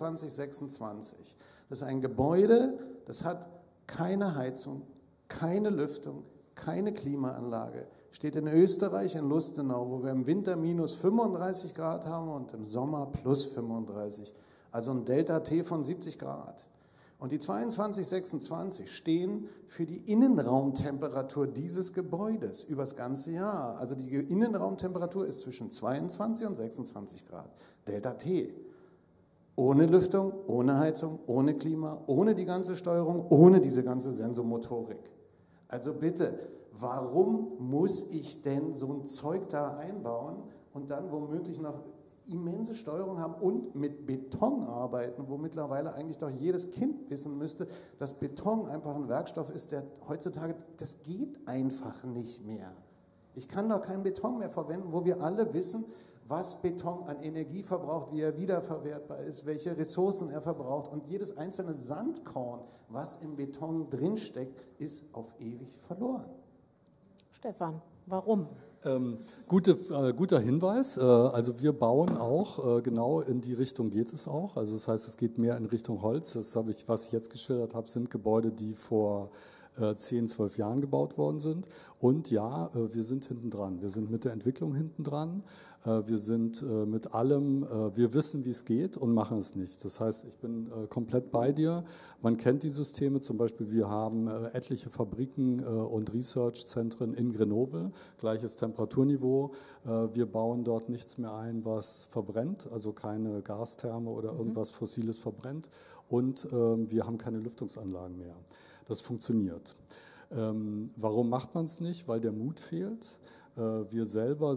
Speaker 3: 2226. Das ist ein Gebäude, das hat keine Heizung, keine Lüftung, keine Klimaanlage. Steht in Österreich, in Lustenau, wo wir im Winter minus 35 Grad haben und im Sommer plus 35. Also ein Delta-T von 70 Grad. Und die 2226 stehen für die Innenraumtemperatur dieses Gebäudes übers ganze Jahr. Also die Innenraumtemperatur ist zwischen 22 und 26 Grad. Delta-T. Ohne Lüftung, ohne Heizung, ohne Klima, ohne die ganze Steuerung, ohne diese ganze Sensomotorik. Also bitte, warum muss ich denn so ein Zeug da einbauen und dann womöglich noch immense Steuerung haben und mit Beton arbeiten, wo mittlerweile eigentlich doch jedes Kind wissen müsste, dass Beton einfach ein Werkstoff ist, der heutzutage, das geht einfach nicht mehr. Ich kann doch keinen Beton mehr verwenden, wo wir alle wissen, was Beton an Energie verbraucht, wie er wiederverwertbar ist, welche Ressourcen er verbraucht. Und jedes einzelne Sandkorn, was im Beton drinsteckt, ist auf ewig verloren.
Speaker 2: Stefan, warum?
Speaker 6: Guter Hinweis. Also wir bauen auch, genau in die Richtung geht es auch. Also das heißt, es geht mehr in Richtung Holz. Das habe ich, was ich jetzt geschildert habe, sind Gebäude, die vor 10, 12 Jahren gebaut worden sind. Und ja, wir sind hinten dran. Wir sind mit der Entwicklung hinten dran. Wir sind mit allem, wir wissen, wie es geht und machen es nicht. Das heißt, ich bin komplett bei dir. Man kennt die Systeme, zum Beispiel wir haben etliche Fabriken und Research-Zentren in Grenoble, gleiches Temperaturniveau. Wir bauen dort nichts mehr ein, was verbrennt, also keine Gastherme oder irgendwas Fossiles verbrennt. Und wir haben keine Lüftungsanlagen mehr. Das funktioniert. Warum macht man es nicht? Weil der Mut fehlt. Wir selber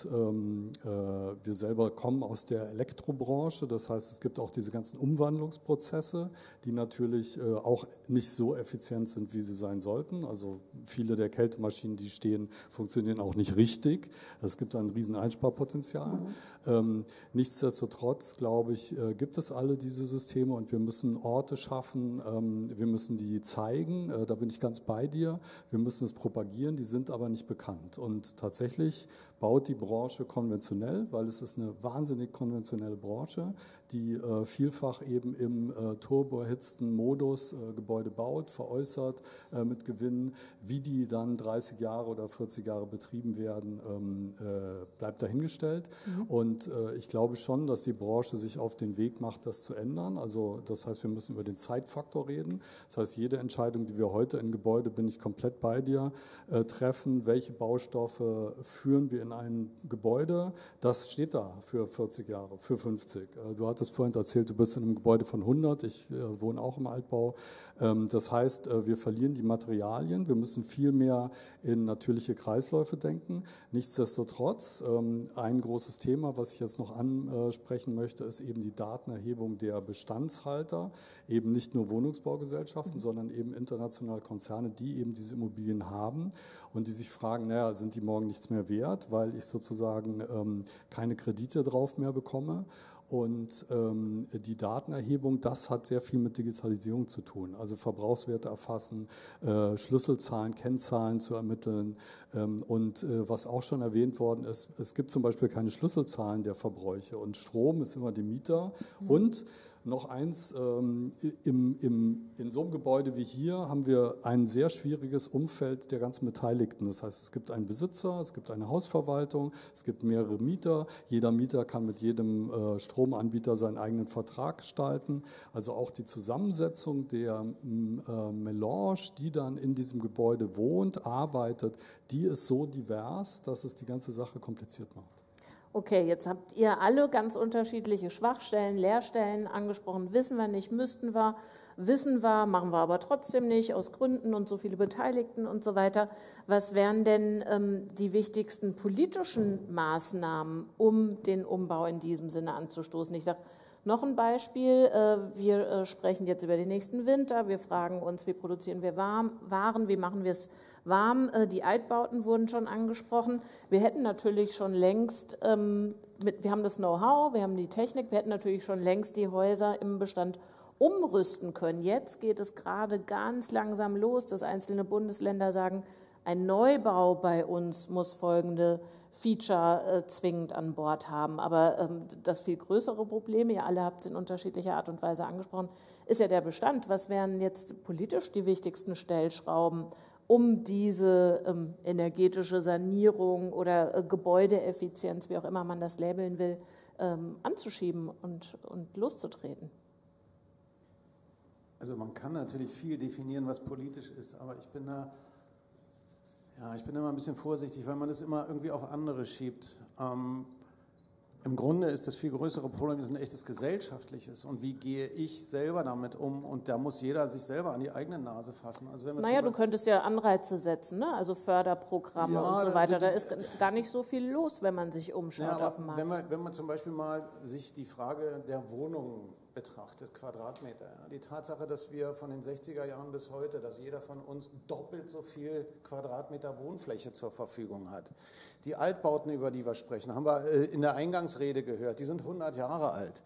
Speaker 6: kommen aus der Elektrobranche, das heißt, es gibt auch diese ganzen Umwandlungsprozesse, die natürlich auch nicht so effizient sind, wie sie sein sollten. Also viele der Kältemaschinen, die stehen, funktionieren auch nicht richtig. Es gibt ein riesen Einsparpotenzial. Nichtsdestotrotz, glaube ich, gibt es alle diese Systeme und wir müssen Orte schaffen, wir müssen die zeigen, da bin ich ganz bei dir, wir müssen es propagieren, die sind aber nicht bekannt. Und tatsächlich baut die Branche konventionell, weil es ist eine wahnsinnig konventionelle Branche, die vielfach eben im turboerhitzten Modus Gebäude baut, veräußert mit Gewinnen. Wie die dann 30 Jahre oder 40 Jahre betrieben werden, bleibt dahingestellt. Und ich glaube schon, dass die Branche sich auf den Weg macht, das zu ändern. Also das heißt, wir müssen über den Zeitfaktor reden. Das heißt, jede Entscheidung, die wir heute in Gebäude, bin ich komplett bei dir, treffen, welche Baustoffe führen wir in ein Gebäude, das steht da für 40 Jahre, für 50. Du hattest vorhin erzählt, du bist in einem Gebäude von 100, ich wohne auch im Altbau. Das heißt, wir verlieren die Materialien, wir müssen viel mehr in natürliche Kreisläufe denken. Nichtsdestotrotz, ein großes Thema, was ich jetzt noch ansprechen möchte, ist eben die Datenerhebung der Bestandshalter, eben nicht nur Wohnungsbaugesellschaften, sondern eben internationale Konzerne, die eben diese Immobilien haben und die sich fragen, naja, sind die morgen nichts mehr wert, weil ich sozusagen keine Kredite drauf mehr bekomme. Und die Datenerhebung, das hat sehr viel mit Digitalisierung zu tun. Also Verbrauchswerte erfassen, Schlüsselzahlen, Kennzahlen zu ermitteln. Und was auch schon erwähnt worden ist, es gibt zum Beispiel keine Schlüsselzahlen der Verbräuche. Und Strom ist immer dem Mieter. Und noch eins, in so einem Gebäude wie hier haben wir ein sehr schwieriges Umfeld der ganzen Beteiligten. Das heißt, es gibt einen Besitzer, es gibt eine Hausverwaltung, es gibt mehrere Mieter. Jeder Mieter kann mit jedem Stromanbieter seinen eigenen Vertrag gestalten. Also auch die Zusammensetzung der Melange, die dann in diesem Gebäude wohnt, arbeitet, die ist so divers, dass es die ganze Sache kompliziert macht.
Speaker 2: Okay, jetzt habt ihr alle ganz unterschiedliche Schwachstellen, Leerstellen angesprochen. Wissen wir nicht, müssten wir, wissen wir, machen wir aber trotzdem nicht, aus Gründen und so viele Beteiligten und so weiter. Was wären denn die wichtigsten politischen Maßnahmen, um den Umbau in diesem Sinne anzustoßen? Ich sage noch ein Beispiel. Wir sprechen jetzt über den nächsten Winter. Wir fragen uns, wie produzieren wir Waren, wie machen wir es warm? Die Altbauten wurden schon angesprochen. Wir hätten natürlich schon längst, wir haben das Know-how, wir haben die Technik, wir hätten natürlich schon längst die Häuser im Bestand umrüsten können. Jetzt geht es gerade ganz langsam los, dass einzelne Bundesländer sagen, ein Neubau bei uns muss folgende Feature zwingend an Bord haben. Aber das viel größere Problem, ihr alle habt es in unterschiedlicher Art und Weise angesprochen, ist ja der Bestand. Was wären jetzt politisch die wichtigsten Stellschrauben, um diese energetische Sanierung oder Gebäudeeffizienz, wie auch immer man das labeln will, anzuschieben und loszutreten?
Speaker 3: Also man kann natürlich viel definieren, was politisch ist, aber ich bin da immer ein bisschen vorsichtig, weil man das immer irgendwie auf andere schiebt. Im Grunde ist das viel größere Problem, ist ein echtes gesellschaftliches. Und wie gehe ich selber damit um? Und da muss jeder sich selber an die eigene Nase fassen. Also wenn wir
Speaker 2: du könntest ja Anreize setzen, ne? Also Förderprogramme und so weiter. Da ist gar nicht so viel los, wenn man sich umschaut auf dem Markt.
Speaker 3: Wenn man zum Beispiel mal sich die Frage der Wohnungen betrachtet, Quadratmeter. Ja. Die Tatsache, dass wir von den 60er Jahren bis heute, dass jeder von uns doppelt so viel Quadratmeter Wohnfläche zur Verfügung hat. Die Altbauten, über die wir sprechen, haben wir in der Eingangsrede gehört, die sind 100 Jahre alt.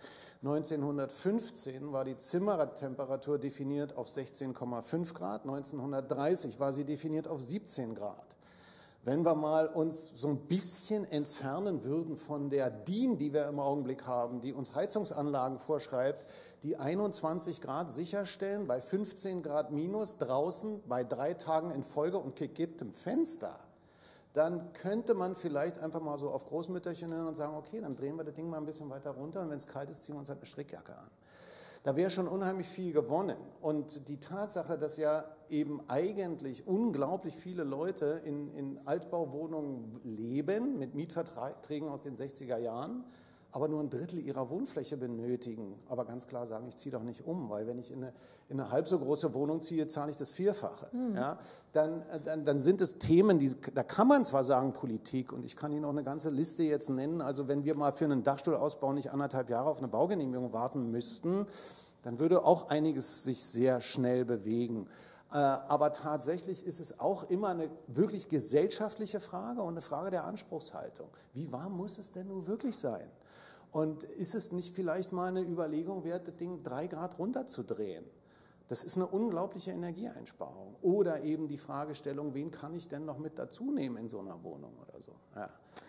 Speaker 3: 1915 war die Zimmertemperatur definiert auf 16,5 Grad, 1930 war sie definiert auf 17 Grad. Wenn wir mal uns so ein bisschen entfernen würden von der DIN, die wir im Augenblick haben, die uns Heizungsanlagen vorschreibt, die 21 Grad sicherstellen, bei 15 Grad minus draußen, bei 3 Tagen in Folge und gekipptem Fenster, dann könnte man vielleicht einfach mal so auf Großmütterchen hören und sagen, okay, dann drehen wir das Ding mal ein bisschen weiter runter und wenn es kalt ist, ziehen wir uns halt eine Strickjacke an. Da wäre schon unheimlich viel gewonnen. Und die Tatsache, dass ja eben eigentlich unglaublich viele Leute in Altbauwohnungen leben, mit Mietverträgen aus den 60er Jahren, aber nur ein Drittel ihrer Wohnfläche benötigen, aber ganz klar sagen, ich ziehe doch nicht um, weil wenn ich in eine halb so große Wohnung ziehe, zahle ich das Vierfache. Ja, dann sind es Themen, da kann man zwar sagen Politik, und ich kann Ihnen auch eine ganze Liste jetzt nennen, also wenn wir mal für einen Dachstuhlausbau nicht 1,5 Jahre auf eine Baugenehmigung warten müssten, dann würde auch einiges sich sehr schnell bewegen. Aber tatsächlich ist es auch immer eine wirklich gesellschaftliche Frage und eine Frage der Anspruchshaltung. Wie warm muss es denn nun wirklich sein? Und ist es nicht vielleicht mal eine Überlegung wert, das Ding 3 Grad runterzudrehen? Das ist eine unglaubliche Energieeinsparung. Oder eben die Fragestellung, wen kann ich denn noch mit dazu nehmen in so einer Wohnung oder so? Ja.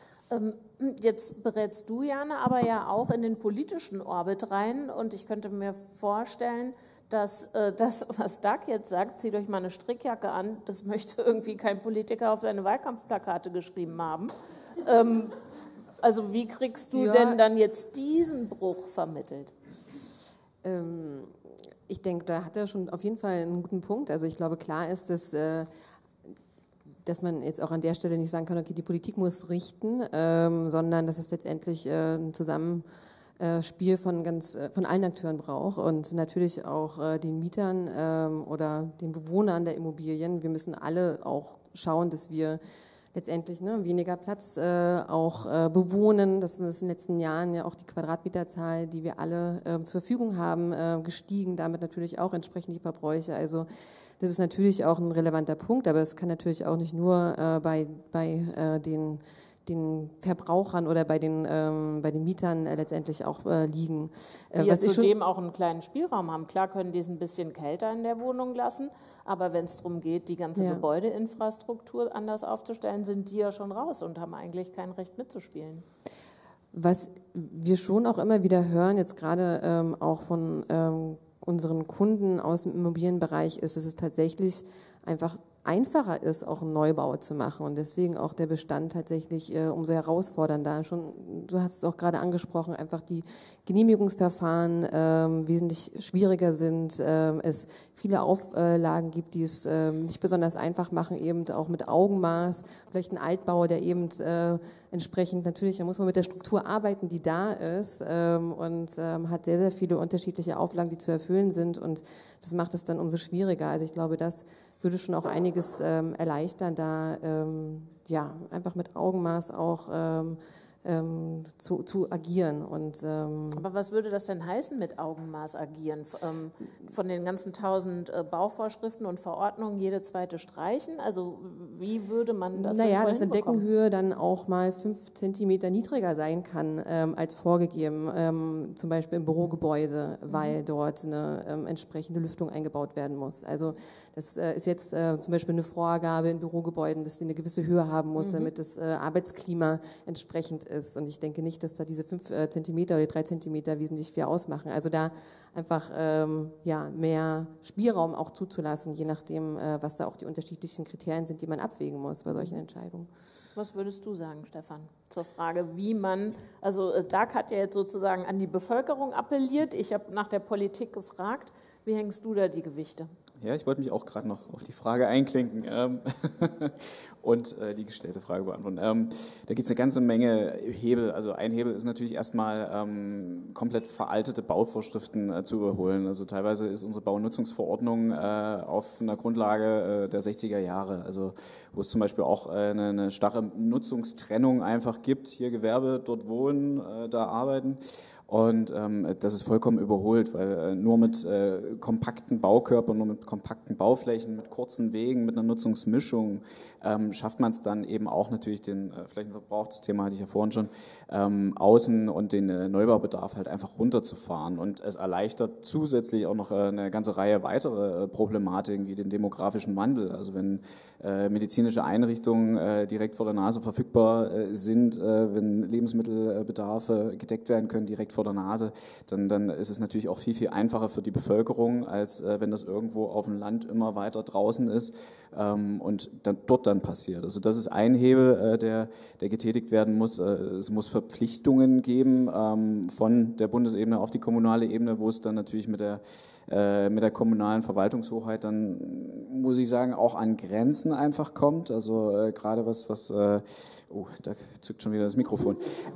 Speaker 2: Jetzt berätst du, Jane, aber ja auch in den politischen Orbit rein. Und ich könnte mir vorstellen, dass das, was Doug jetzt sagt, zieht euch mal eine Strickjacke an, das möchte irgendwie kein Politiker auf seine Wahlkampfplakate geschrieben haben. Also wie kriegst du denn dann jetzt diesen Bruch vermittelt?
Speaker 4: Ich denke, da hat er schon auf jeden Fall einen guten Punkt. Also ich glaube, klar ist, dass man jetzt auch an der Stelle nicht sagen kann, okay, die Politik muss richten, sondern dass es letztendlich ein Zusammenspiel von allen Akteuren braucht und natürlich auch den Mietern oder den Bewohnern der Immobilien. Wir müssen alle auch schauen, dass wir letztendlich weniger Platz auch bewohnen. Das ist in den letzten Jahren ja auch die Quadratmeterzahl, die wir alle zur Verfügung haben, gestiegen. Damit natürlich auch entsprechend die Verbräuche. Also das ist natürlich auch ein relevanter Punkt, aber es kann natürlich auch nicht nur bei den Verbrauchern oder bei den Mietern letztendlich auch liegen.
Speaker 2: Die ja zudem auch einen kleinen Spielraum haben. Klar können die es ein bisschen kälter in der Wohnung lassen, aber wenn es darum geht, die ganze Gebäudeinfrastruktur anders aufzustellen, sind die ja schon raus und haben eigentlich kein Recht mitzuspielen.
Speaker 4: Was wir schon auch immer wieder hören, jetzt gerade auch von unseren Kunden aus dem Immobilienbereich, ist, dass es tatsächlich einfach einfacher ist, auch einen Neubau zu machen und deswegen auch der Bestand tatsächlich umso herausfordernder. Du hast es auch gerade angesprochen, einfach die Genehmigungsverfahren wesentlich schwieriger sind, es viele Auflagen gibt, die es nicht besonders einfach machen, eben auch mit Augenmaß, vielleicht ein Altbau, der eben entsprechend natürlich, da muss man mit der Struktur arbeiten, die da ist und hat sehr, sehr viele unterschiedliche Auflagen, die zu erfüllen sind und das macht es dann umso schwieriger. Also ich glaube, das würde schon auch einiges erleichtern, da einfach mit Augenmaß auch zu agieren. Und,
Speaker 2: aber was würde das denn heißen, mit Augenmaß agieren? Von den ganzen 1000 Bauvorschriften und Verordnungen jede zweite streichen? Also wie würde man das
Speaker 4: dass eine Deckenhöhe dann auch mal 5 Zentimeter niedriger sein kann als vorgegeben, zum Beispiel im Bürogebäude, weil dort eine entsprechende Lüftung eingebaut werden muss. Also das ist jetzt zum Beispiel eine Vorgabe in Bürogebäuden, dass sie eine gewisse Höhe haben muss, damit das Arbeitsklima entsprechend ist. Und ich denke nicht, dass da diese 5 Zentimeter oder 3 Zentimeter wesentlich viel ausmachen. Also da einfach mehr Spielraum auch zuzulassen, je nachdem, was da auch die unterschiedlichen Kriterien sind, die man abwägen muss bei solchen Entscheidungen.
Speaker 2: Was würdest du sagen, Stefan, zur Frage, wie man, also Doug hat ja jetzt sozusagen an die Bevölkerung appelliert, ich habe nach der Politik gefragt, wie hängst du da die Gewichte?
Speaker 5: Ja, ich wollte mich auch gerade noch auf die Frage einklinken und die gestellte Frage beantworten. Da gibt es eine ganze Menge Hebel. Also ein Hebel ist natürlich erstmal komplett veraltete Bauvorschriften zu überholen. Also teilweise ist unsere Baunutzungsverordnung auf einer Grundlage der 60er Jahre, also wo es zum Beispiel auch eine starre Nutzungstrennung einfach gibt. Hier Gewerbe, dort wohnen, da arbeiten. Und das ist vollkommen überholt, weil nur mit kompakten Baukörpern, nur mit kompakten Bauflächen, mit kurzen Wegen, mit einer Nutzungsmischung schafft man es dann eben auch natürlich den Flächenverbrauch, das Thema hatte ich ja vorhin schon, Außen- und den Neubaubedarf halt einfach runterzufahren. Und es erleichtert zusätzlich auch noch eine ganze Reihe weitere Problematiken wie den demografischen Wandel. Also wenn medizinische Einrichtungen direkt vor der Nase verfügbar sind, wenn Lebensmittelbedarfe gedeckt werden können direkt vor der Nase, dann ist es natürlich auch viel, viel einfacher für die Bevölkerung, als wenn das irgendwo auf dem Land immer weiter draußen ist und dann, dort dann passiert. Also das ist ein Hebel, der getätigt werden muss. Es muss Verpflichtungen geben von der Bundesebene auf die kommunale Ebene, wo es dann natürlich mit der kommunalen Verwaltungshoheit dann, muss ich sagen, auch an Grenzen einfach kommt. Also gerade oh, da zückt schon wieder das Mikrofon.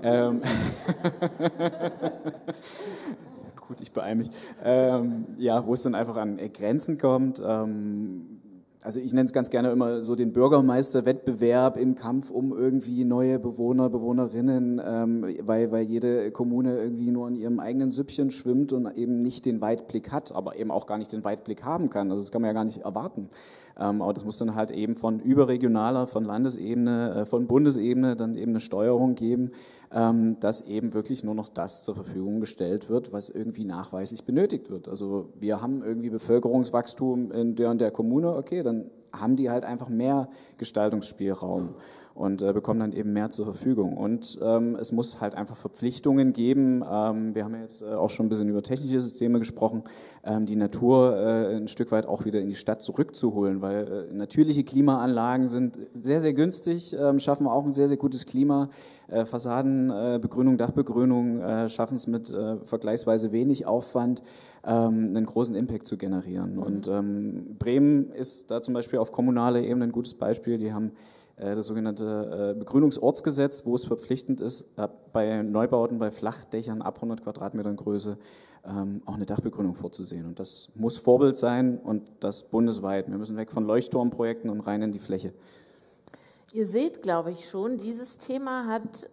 Speaker 5: Gut, ich beeile mich. Ja, wo es dann einfach an Grenzen kommt. Also ich nenne es ganz gerne immer so den Bürgermeisterwettbewerb im Kampf um irgendwie neue Bewohner, Bewohnerinnen, weil jede Kommune irgendwie nur in ihrem eigenen Süppchen schwimmt und eben nicht den Weitblick hat, aber eben auch gar nicht den Weitblick haben kann. Also das kann man ja gar nicht erwarten. Aber das muss dann halt eben von überregionaler, von Landesebene, von Bundesebene dann eben eine Steuerung geben, dass eben wirklich nur noch das zur Verfügung gestellt wird, was irgendwie nachweislich benötigt wird. Also wir haben irgendwie Bevölkerungswachstum in der und der Kommune, okay, dann haben die halt einfach mehr Gestaltungsspielraum und bekommen dann eben mehr zur Verfügung. Und es muss halt einfach Verpflichtungen geben. Wir haben ja jetzt auch schon ein bisschen über technische Systeme gesprochen, die Natur ein Stück weit auch wieder in die Stadt zurückzuholen, weil natürliche Klimaanlagen sind sehr, sehr günstig, schaffen auch ein sehr, sehr gutes Klima. Fassadenbegrünung, Dachbegrünung schaffen es mit vergleichsweise wenig Aufwand, einen großen Impact zu generieren. Und Bremen ist da zum Beispiel auf kommunaler Ebene ein gutes Beispiel. Die haben das sogenannte Begrünungsortsgesetz, wo es verpflichtend ist, bei Neubauten, bei Flachdächern ab 100 Quadratmetern Größe auch eine Dachbegrünung vorzusehen. Und das muss Vorbild sein und das bundesweit. Wir müssen weg von Leuchtturmprojekten und rein in die Fläche.
Speaker 2: Ihr seht, glaube ich, schon, dieses Thema hat,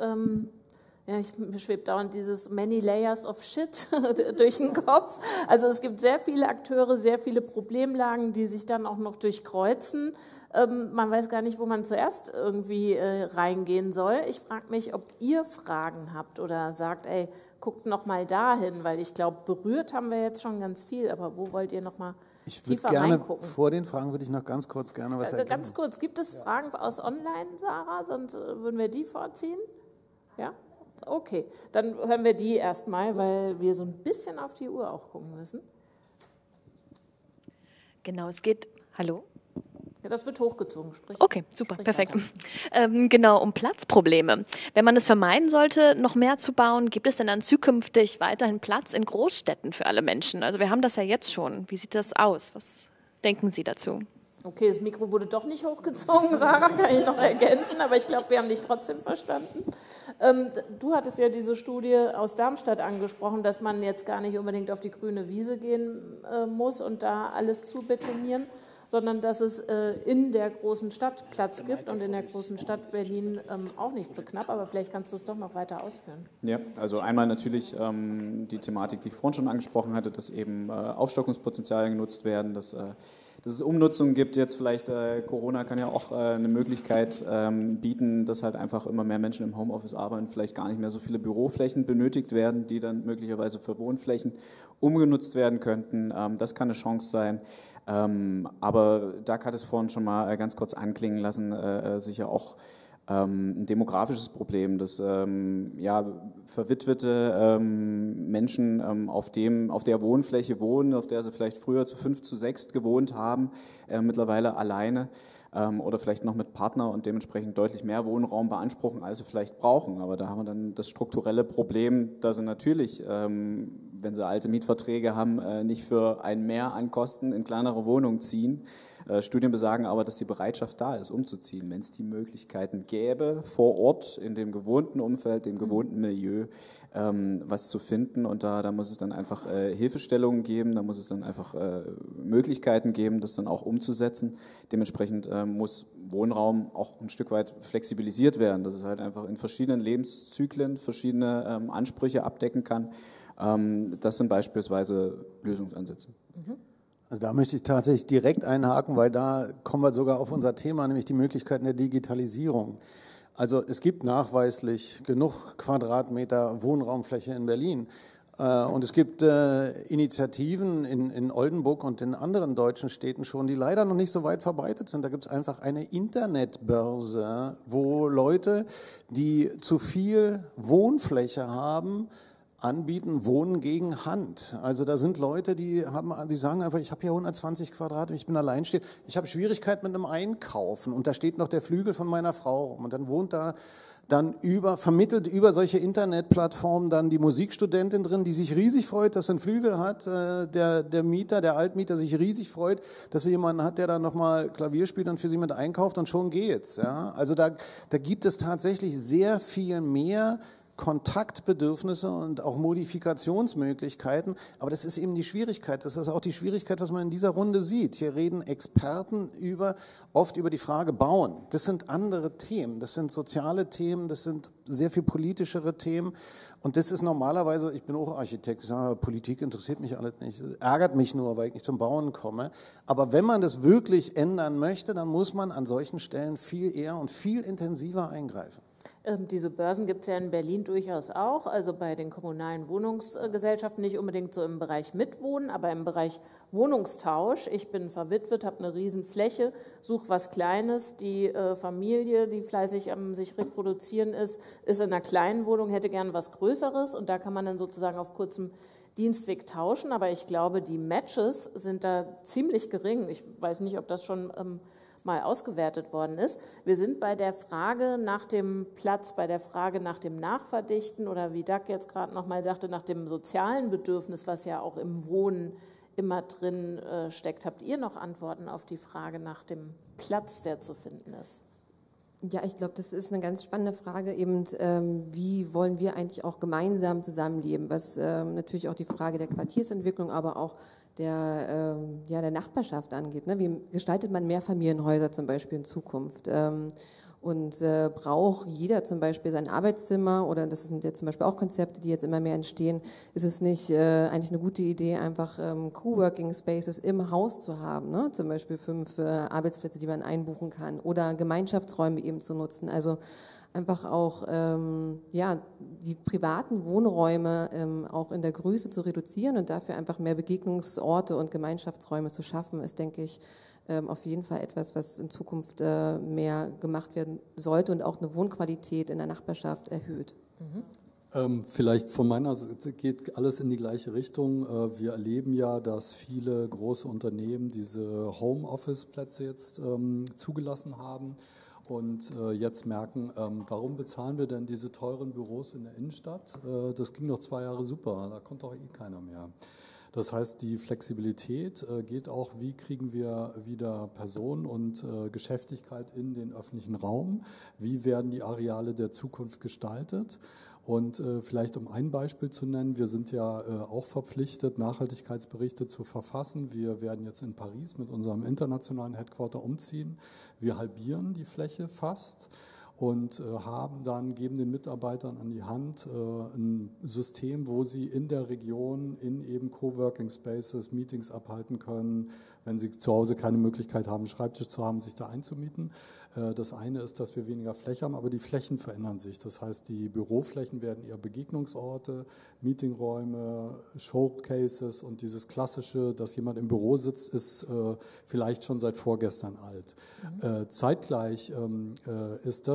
Speaker 2: mir schwebt dauernd dieses many layers of shit durch den Kopf. Also es gibt sehr viele Akteure, sehr viele Problemlagen, die sich dann auch noch durchkreuzen. Man weiß gar nicht, wo man zuerst irgendwie reingehen soll. Ich frage mich, ob ihr Fragen habt oder sagt, ey, guckt noch mal dahin, weil ich glaube, berührt haben wir jetzt schon ganz viel, aber wo wollt ihr noch mal tiefer reingucken?
Speaker 3: Vor den Fragen würde ich noch ganz kurz gerne was ergänzen.
Speaker 2: Ganz kurz, gibt es Fragen aus Online, Sarah? Sonst würden wir die vorziehen. Ja? Okay, dann hören wir die erstmal, weil wir so ein bisschen auf die Uhr auch gucken müssen.
Speaker 7: Genau, es geht... Hallo?
Speaker 2: Ja, das wird hochgezogen.
Speaker 7: Okay, super, perfekt. Genau, um Platzprobleme. Wenn man es vermeiden sollte, noch mehr zu bauen, gibt es denn dann zukünftig weiterhin Platz in Großstädten für alle Menschen? Also wir haben das ja jetzt schon. Wie sieht das aus? Was denken Sie dazu?
Speaker 2: Okay, das Mikro wurde doch nicht hochgezogen, Sarah, kann ich noch ergänzen, aber ich glaube, wir haben dich trotzdem verstanden. Du hattest ja diese Studie aus Darmstadt angesprochen, dass man jetzt gar nicht unbedingt auf die grüne Wiese gehen muss und da alles zu betonieren, sondern dass es in der großen Stadt Platz gibt und in der großen Stadt Berlin auch nicht so knapp, aber vielleicht kannst du es doch noch weiter ausführen.
Speaker 5: Ja, also einmal natürlich die Thematik, die ich vorhin schon angesprochen hatte, dass eben Aufstockungspotenziale genutzt werden, dass es Umnutzungen gibt. Jetzt vielleicht Corona kann ja auch eine Möglichkeit bieten, dass halt einfach immer mehr Menschen im Homeoffice arbeiten, vielleicht gar nicht mehr so viele Büroflächen benötigt werden, die dann möglicherweise für Wohnflächen umgenutzt werden könnten. Das kann eine Chance sein. Aber Doug hat es vorhin schon mal ganz kurz anklingen lassen, sicher auch ein demografisches Problem, dass verwitwete Menschen auf der Wohnfläche wohnen, auf der sie vielleicht früher zu 5, zu 6 gewohnt haben, mittlerweile alleine oder vielleicht noch mit Partner und dementsprechend deutlich mehr Wohnraum beanspruchen, als sie vielleicht brauchen. Aber da haben wir dann das strukturelle Problem, dass sie natürlich wenn sie alte Mietverträge haben, nicht für ein Mehr an Kosten in kleinere Wohnungen ziehen. Studien besagen aber, dass die Bereitschaft da ist, umzuziehen, wenn es die Möglichkeiten gäbe, vor Ort, in dem gewohnten Umfeld, dem gewohnten Milieu, was zu finden. Und da muss es dann einfach Hilfestellungen geben, da muss es dann einfach Möglichkeiten geben, das dann auch umzusetzen. Dementsprechend muss Wohnraum auch ein Stück weit flexibilisiert werden, dass es halt einfach in verschiedenen Lebenszyklen verschiedene Ansprüche abdecken kann. Das sind beispielsweise Lösungsansätze.
Speaker 3: Also da möchte ich tatsächlich direkt einhaken, weil da kommen wir sogar auf unser Thema, nämlich die Möglichkeiten der Digitalisierung. Also es gibt nachweislich genug Quadratmeter Wohnraumfläche in Berlin. Und es gibt Initiativen in Oldenburg und in anderen deutschen Städten schon, die leider noch nicht so weit verbreitet sind. Da gibt es einfach eine Internetbörse, wo Leute, die zu viel Wohnfläche haben, anbieten, Wohnen gegen Hand. Also da sind Leute, die sagen einfach, ich habe hier 120 Quadratmeter, ich bin alleinstehend, ich habe Schwierigkeiten mit einem Einkaufen und da steht noch der Flügel von meiner Frau rum und dann wohnt da vermittelt über solche Internetplattformen dann die Musikstudentin drin, die sich riesig freut, dass sie einen Flügel hat, der Altmieter sich riesig freut, dass sie jemanden hat, der dann nochmal Klavier spielt und für sie mit einkauft und schon geht's. Ja? Also da gibt es tatsächlich sehr viel mehr Kontaktbedürfnisse und auch Modifikationsmöglichkeiten, aber das ist eben die Schwierigkeit, das ist auch die Schwierigkeit, was man in dieser Runde sieht. Hier reden Experten oft über die Frage Bauen. Das sind andere Themen, das sind soziale Themen, das sind sehr viel politischere Themen und das ist normalerweise, ich bin auch Architekt, ich sage, Politik interessiert mich alles nicht, ärgert mich nur, weil ich nicht zum Bauen komme, aber wenn man das wirklich ändern möchte, dann muss man an solchen Stellen viel eher und viel intensiver eingreifen.
Speaker 2: Diese Börsen gibt es ja in Berlin durchaus auch, also bei den kommunalen Wohnungsgesellschaften, nicht unbedingt so im Bereich Mitwohnen, aber im Bereich Wohnungstausch. Ich bin verwitwet, habe eine Riesenfläche, suche was Kleines, die Familie, die fleißig am sich reproduzieren ist in einer kleinen Wohnung, hätte gern was Größeres und da kann man dann sozusagen auf kurzem Dienstweg tauschen, aber ich glaube, die Matches sind da ziemlich gering. Ich weiß nicht, ob das schon mal ausgewertet worden ist. Wir sind bei der Frage nach dem Platz, bei der Frage nach dem Nachverdichten oder wie Doug jetzt gerade nochmal sagte, nach dem sozialen Bedürfnis, was ja auch im Wohnen immer drin steckt. Habt ihr noch Antworten auf die Frage nach dem Platz, der zu finden ist?
Speaker 4: Ja, ich glaube, das ist eine ganz spannende Frage, eben wie wollen wir eigentlich auch gemeinsam zusammenleben, was natürlich auch die Frage der Quartiersentwicklung, aber auch der Nachbarschaft angeht. Ne? Wie gestaltet man Mehrfamilienhäuser zum Beispiel in Zukunft? Und braucht jeder zum Beispiel sein Arbeitszimmer oder das sind ja zum Beispiel auch Konzepte, die jetzt immer mehr entstehen, ist es nicht eigentlich eine gute Idee, einfach Coworking Spaces im Haus zu haben, ne? Zum Beispiel 5 Arbeitsplätze, die man einbuchen kann oder Gemeinschaftsräume eben zu nutzen, also einfach auch die privaten Wohnräume auch in der Größe zu reduzieren und dafür einfach mehr Begegnungsorte und Gemeinschaftsräume zu schaffen, ist, denke ich, auf jeden Fall etwas, was in Zukunft mehr gemacht werden sollte und auch eine Wohnqualität in der Nachbarschaft erhöht.
Speaker 6: Vielleicht von meiner Seite geht alles in die gleiche Richtung. Wir erleben ja, dass viele große Unternehmen diese Homeoffice-Plätze jetzt zugelassen haben und jetzt merken, warum bezahlen wir denn diese teuren Büros in der Innenstadt? Das ging noch 2 Jahre super, da kommt doch keiner mehr. Das heißt, die Flexibilität geht auch, wie kriegen wir wieder Personen und Geschäftigkeit in den öffentlichen Raum, wie werden die Areale der Zukunft gestaltet. Und vielleicht um ein Beispiel zu nennen, wir sind ja auch verpflichtet, Nachhaltigkeitsberichte zu verfassen. Wir werden jetzt in Paris mit unserem internationalen Headquarter umziehen. Wir halbieren die Fläche fast und geben den Mitarbeitern an die Hand ein System, wo sie in der Region in eben Coworking Spaces Meetings abhalten können, wenn sie zu Hause keine Möglichkeit haben, einen Schreibtisch zu haben, sich da einzumieten. Das eine ist, dass wir weniger Fläche haben, aber die Flächen verändern sich. Das heißt, die Büroflächen werden eher Begegnungsorte, Meetingräume, Showcases und dieses Klassische, dass jemand im Büro sitzt, ist vielleicht schon seit vorgestern alt. Zeitgleich ist das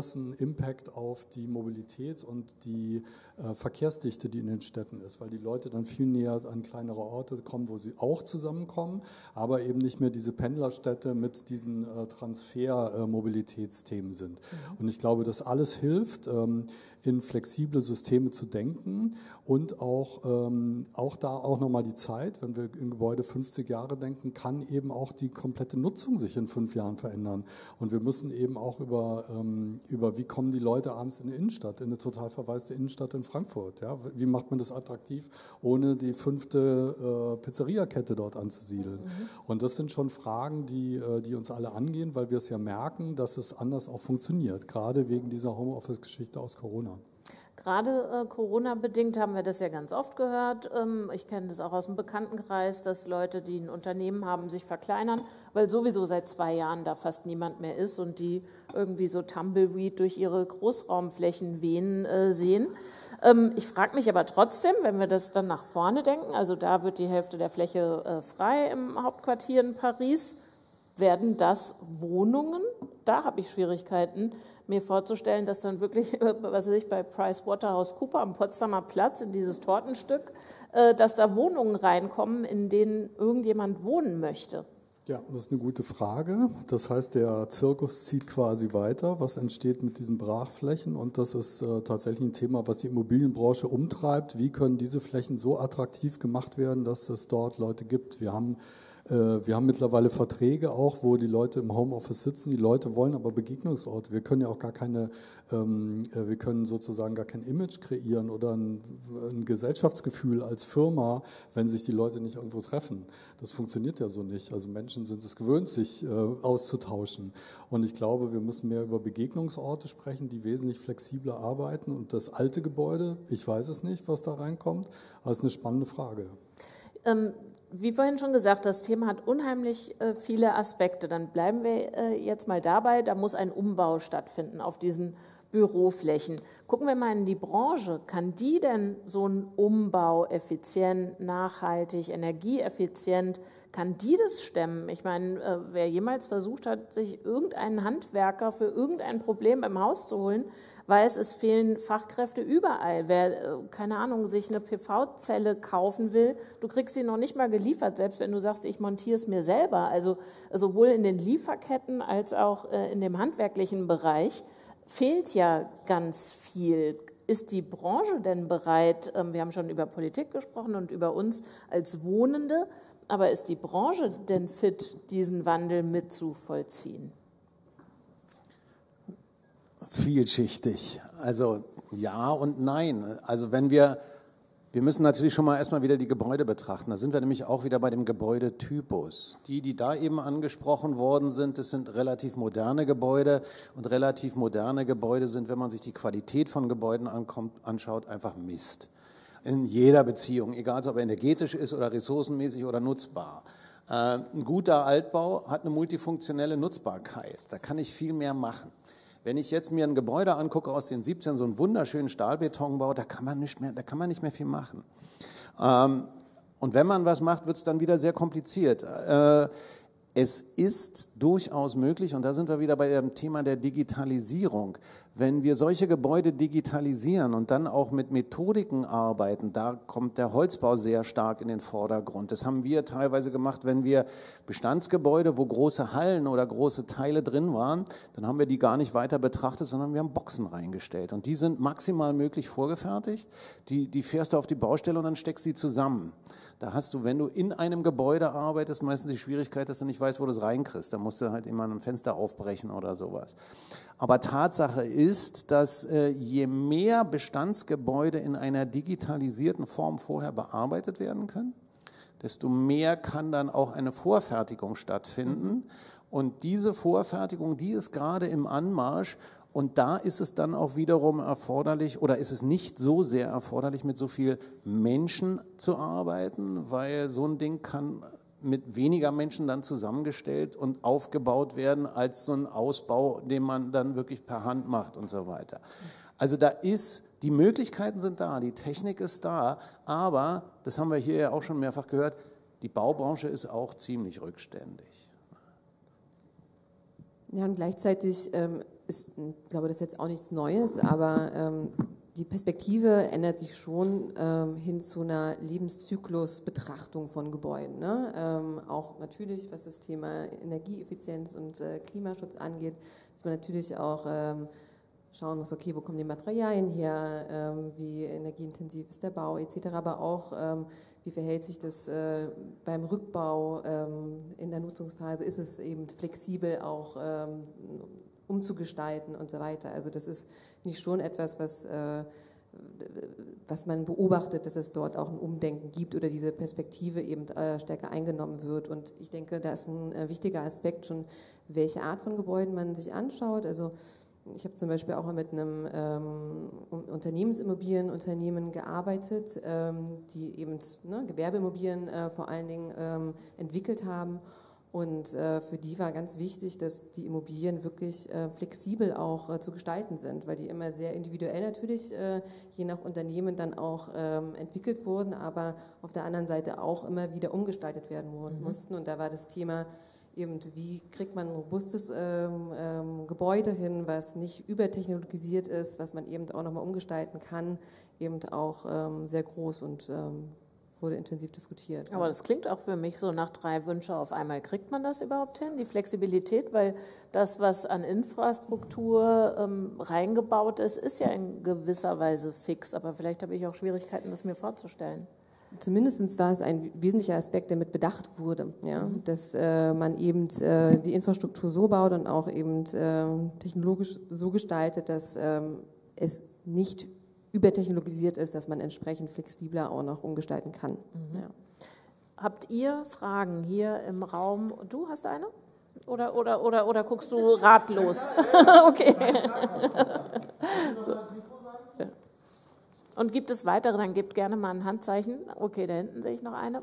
Speaker 6: das einen Impact auf die Mobilität und die Verkehrsdichte, die in den Städten ist, weil die Leute dann viel näher an kleinere Orte kommen, wo sie auch zusammenkommen, aber eben nicht mehr diese Pendlerstädte mit diesen Transfer-Mobilitätsthemen sind. Und ich glaube, das alles hilft, in flexible Systeme zu denken und auch da auch nochmal die Zeit, wenn wir in Gebäude 50 Jahre denken, kann eben auch die komplette Nutzung sich in 5 Jahren verändern. Und wir müssen eben auch über wie kommen die Leute abends in eine Innenstadt, in eine total verwaiste Innenstadt in Frankfurt. Ja? Wie macht man das attraktiv, ohne die 5. Pizzeria-Kette dort anzusiedeln? Und das sind schon Fragen, die uns alle angehen, weil wir es ja merken, dass es anders auch funktioniert, gerade wegen dieser Homeoffice-Geschichte aus Corona.
Speaker 2: Gerade Corona-bedingt haben wir das ja ganz oft gehört. Ich kenne das auch aus dem Bekanntenkreis, dass Leute, die ein Unternehmen haben, sich verkleinern, weil sowieso seit 2 Jahren da fast niemand mehr ist und die irgendwie so Tumbleweed durch ihre Großraumflächen wehen sehen. Ich frage mich aber trotzdem, wenn wir das dann nach vorne denken, also da wird die Hälfte der Fläche frei im Hauptquartier in Paris, werden das Wohnungen? Da habe ich Schwierigkeiten, mir vorzustellen, dass dann wirklich, was weiß ich, bei PricewaterhouseCoopers am Potsdamer Platz in dieses Tortenstück, dass da Wohnungen reinkommen, in denen irgendjemand wohnen möchte.
Speaker 6: Ja, das ist eine gute Frage. Das heißt, der Zirkus zieht quasi weiter. Was entsteht mit diesen Brachflächen? Und das ist tatsächlich ein Thema, was die Immobilienbranche umtreibt. Wie können diese Flächen so attraktiv gemacht werden, dass es dort Leute gibt? Wir haben mittlerweile Verträge auch, wo die Leute im Homeoffice sitzen. Die Leute wollen aber Begegnungsorte. Wir können ja auch wir können sozusagen gar kein Image kreieren oder ein Gesellschaftsgefühl als Firma, wenn sich die Leute nicht irgendwo treffen. Das funktioniert ja so nicht. Also Menschen sind es gewöhnt, sich auszutauschen. Und ich glaube, wir müssen mehr über Begegnungsorte sprechen, die wesentlich flexibler arbeiten. Und das alte Gebäude, ich weiß es nicht, was da reinkommt, aber es ist eine spannende Frage.
Speaker 2: Wie vorhin schon gesagt, das Thema hat unheimlich viele Aspekte. Dann bleiben wir jetzt mal dabei, da muss ein Umbau stattfinden auf diesen Büroflächen. Gucken wir mal in die Branche. Kann die denn so einen Umbau effizient, nachhaltig, energieeffizient, kann die das stemmen? Ich meine, wer jemals versucht hat, sich irgendeinen Handwerker für irgendein Problem im Haus zu holen, weiß, es fehlen Fachkräfte überall. Wer, keine Ahnung, sich eine PV-Zelle kaufen will, du kriegst sie noch nicht mal geliefert, selbst wenn du sagst, ich montiere es mir selber. Also sowohl in den Lieferketten als auch in dem handwerklichen Bereich fehlt ja ganz viel. Ist die Branche denn bereit, wir haben schon über Politik gesprochen und über uns als Wohnende, aber ist die Branche denn fit, diesen Wandel mit zu vollziehen?
Speaker 3: Vielschichtig. Also ja und nein. Also wir müssen natürlich schon mal erstmal wieder die Gebäude betrachten. Da sind wir nämlich auch wieder bei dem Gebäudetypus. Die da eben angesprochen worden sind, das sind relativ moderne Gebäude. Und relativ moderne Gebäude sind, wenn man sich die Qualität von Gebäuden anschaut, einfach Mist. In jeder Beziehung, egal ob er energetisch ist oder ressourcenmäßig oder nutzbar. Ein guter Altbau hat eine multifunktionelle Nutzbarkeit. Da kann ich viel mehr machen. Wenn ich jetzt mir ein Gebäude angucke aus den 17, so einen wunderschönen Stahlbetonbau, da kann man nicht mehr viel machen. Und wenn man was macht, wird es dann wieder sehr kompliziert. Es ist durchaus möglich, und da sind wir wieder bei dem Thema der Digitalisierung, wenn wir solche Gebäude digitalisieren und dann auch mit Methodiken arbeiten, da kommt der Holzbau sehr stark in den Vordergrund. Das haben wir teilweise gemacht, wenn wir Bestandsgebäude, wo große Hallen oder große Teile drin waren, dann haben wir die gar nicht weiter betrachtet, sondern wir haben Boxen reingestellt. Und die sind maximal möglich vorgefertigt. Die fährst du auf die Baustelle und dann steckst sie zusammen. Da hast du, wenn du in einem Gebäude arbeitest, meistens die Schwierigkeit, dass du nicht weißt, wo du es reinkriegst. Da musst du halt immer ein Fenster aufbrechen oder sowas. Aber Tatsache ist, dass je mehr Bestandsgebäude in einer digitalisierten Form vorher bearbeitet werden können, desto mehr kann dann auch eine Vorfertigung stattfinden. Und diese Vorfertigung, die ist gerade im Anmarsch. Und da ist es dann auch wiederum erforderlich, oder ist es nicht so sehr erforderlich, mit so viel Menschen zu arbeiten, weil so ein Ding kann mit weniger Menschen dann zusammengestellt und aufgebaut werden, als so ein Ausbau, den man dann wirklich per Hand macht und so weiter. Also die Möglichkeiten sind da, die Technik ist da, aber, das haben wir hier ja auch schon mehrfach gehört, die Baubranche ist auch ziemlich rückständig.
Speaker 4: Ja, und gleichzeitig ich glaube, das ist jetzt auch nichts Neues, aber die Perspektive ändert sich schon hin zu einer Lebenszyklusbetrachtung von Gebäuden. Ne? Auch natürlich, was das Thema Energieeffizienz und Klimaschutz angeht, dass man natürlich auch schauen muss, okay, wo kommen die Materialien her, wie energieintensiv ist der Bau etc., aber auch, wie verhält sich das beim Rückbau in der Nutzungsphase, ist es eben flexibel auch umzugestalten und so weiter. Also das ist nicht schon etwas, was man beobachtet, dass es dort auch ein Umdenken gibt oder diese Perspektive eben stärker eingenommen wird. Und ich denke, da ist ein wichtiger Aspekt schon, welche Art von Gebäuden man sich anschaut. Also ich habe zum Beispiel auch mal mit einem Unternehmensimmobilienunternehmen gearbeitet, die eben Gewerbeimmobilien vor allen Dingen entwickelt haben. Und für die war ganz wichtig, dass die Immobilien wirklich flexibel auch zu gestalten sind, weil die immer sehr individuell natürlich, je nach Unternehmen dann auch entwickelt wurden, aber auf der anderen Seite auch immer wieder umgestaltet werden mussten. Und da war das Thema eben, wie kriegt man ein robustes Gebäude hin, was nicht übertechnologisiert ist, was man eben auch nochmal umgestalten kann, eben auch sehr groß und wurde intensiv diskutiert.
Speaker 2: Aber das klingt auch für mich so nach 3 Wünsche auf einmal. Kriegt man das überhaupt hin, die Flexibilität? Weil das, was an Infrastruktur reingebaut ist, ist ja in gewisser Weise fix. Aber vielleicht habe ich auch Schwierigkeiten, das mir vorzustellen.
Speaker 4: Zumindest war es ein wesentlicher Aspekt, der mit bedacht wurde, ja? Dass man eben die Infrastruktur so baut und auch eben technologisch so gestaltet, dass es nicht übertechnologisiert ist, dass man entsprechend flexibler auch noch umgestalten kann. Ja.
Speaker 2: Habt ihr Fragen hier im Raum? Du hast eine? Oder guckst du ratlos? Okay. Und gibt es weitere? Dann gebt gerne mal ein Handzeichen. Okay, da hinten sehe ich noch eine.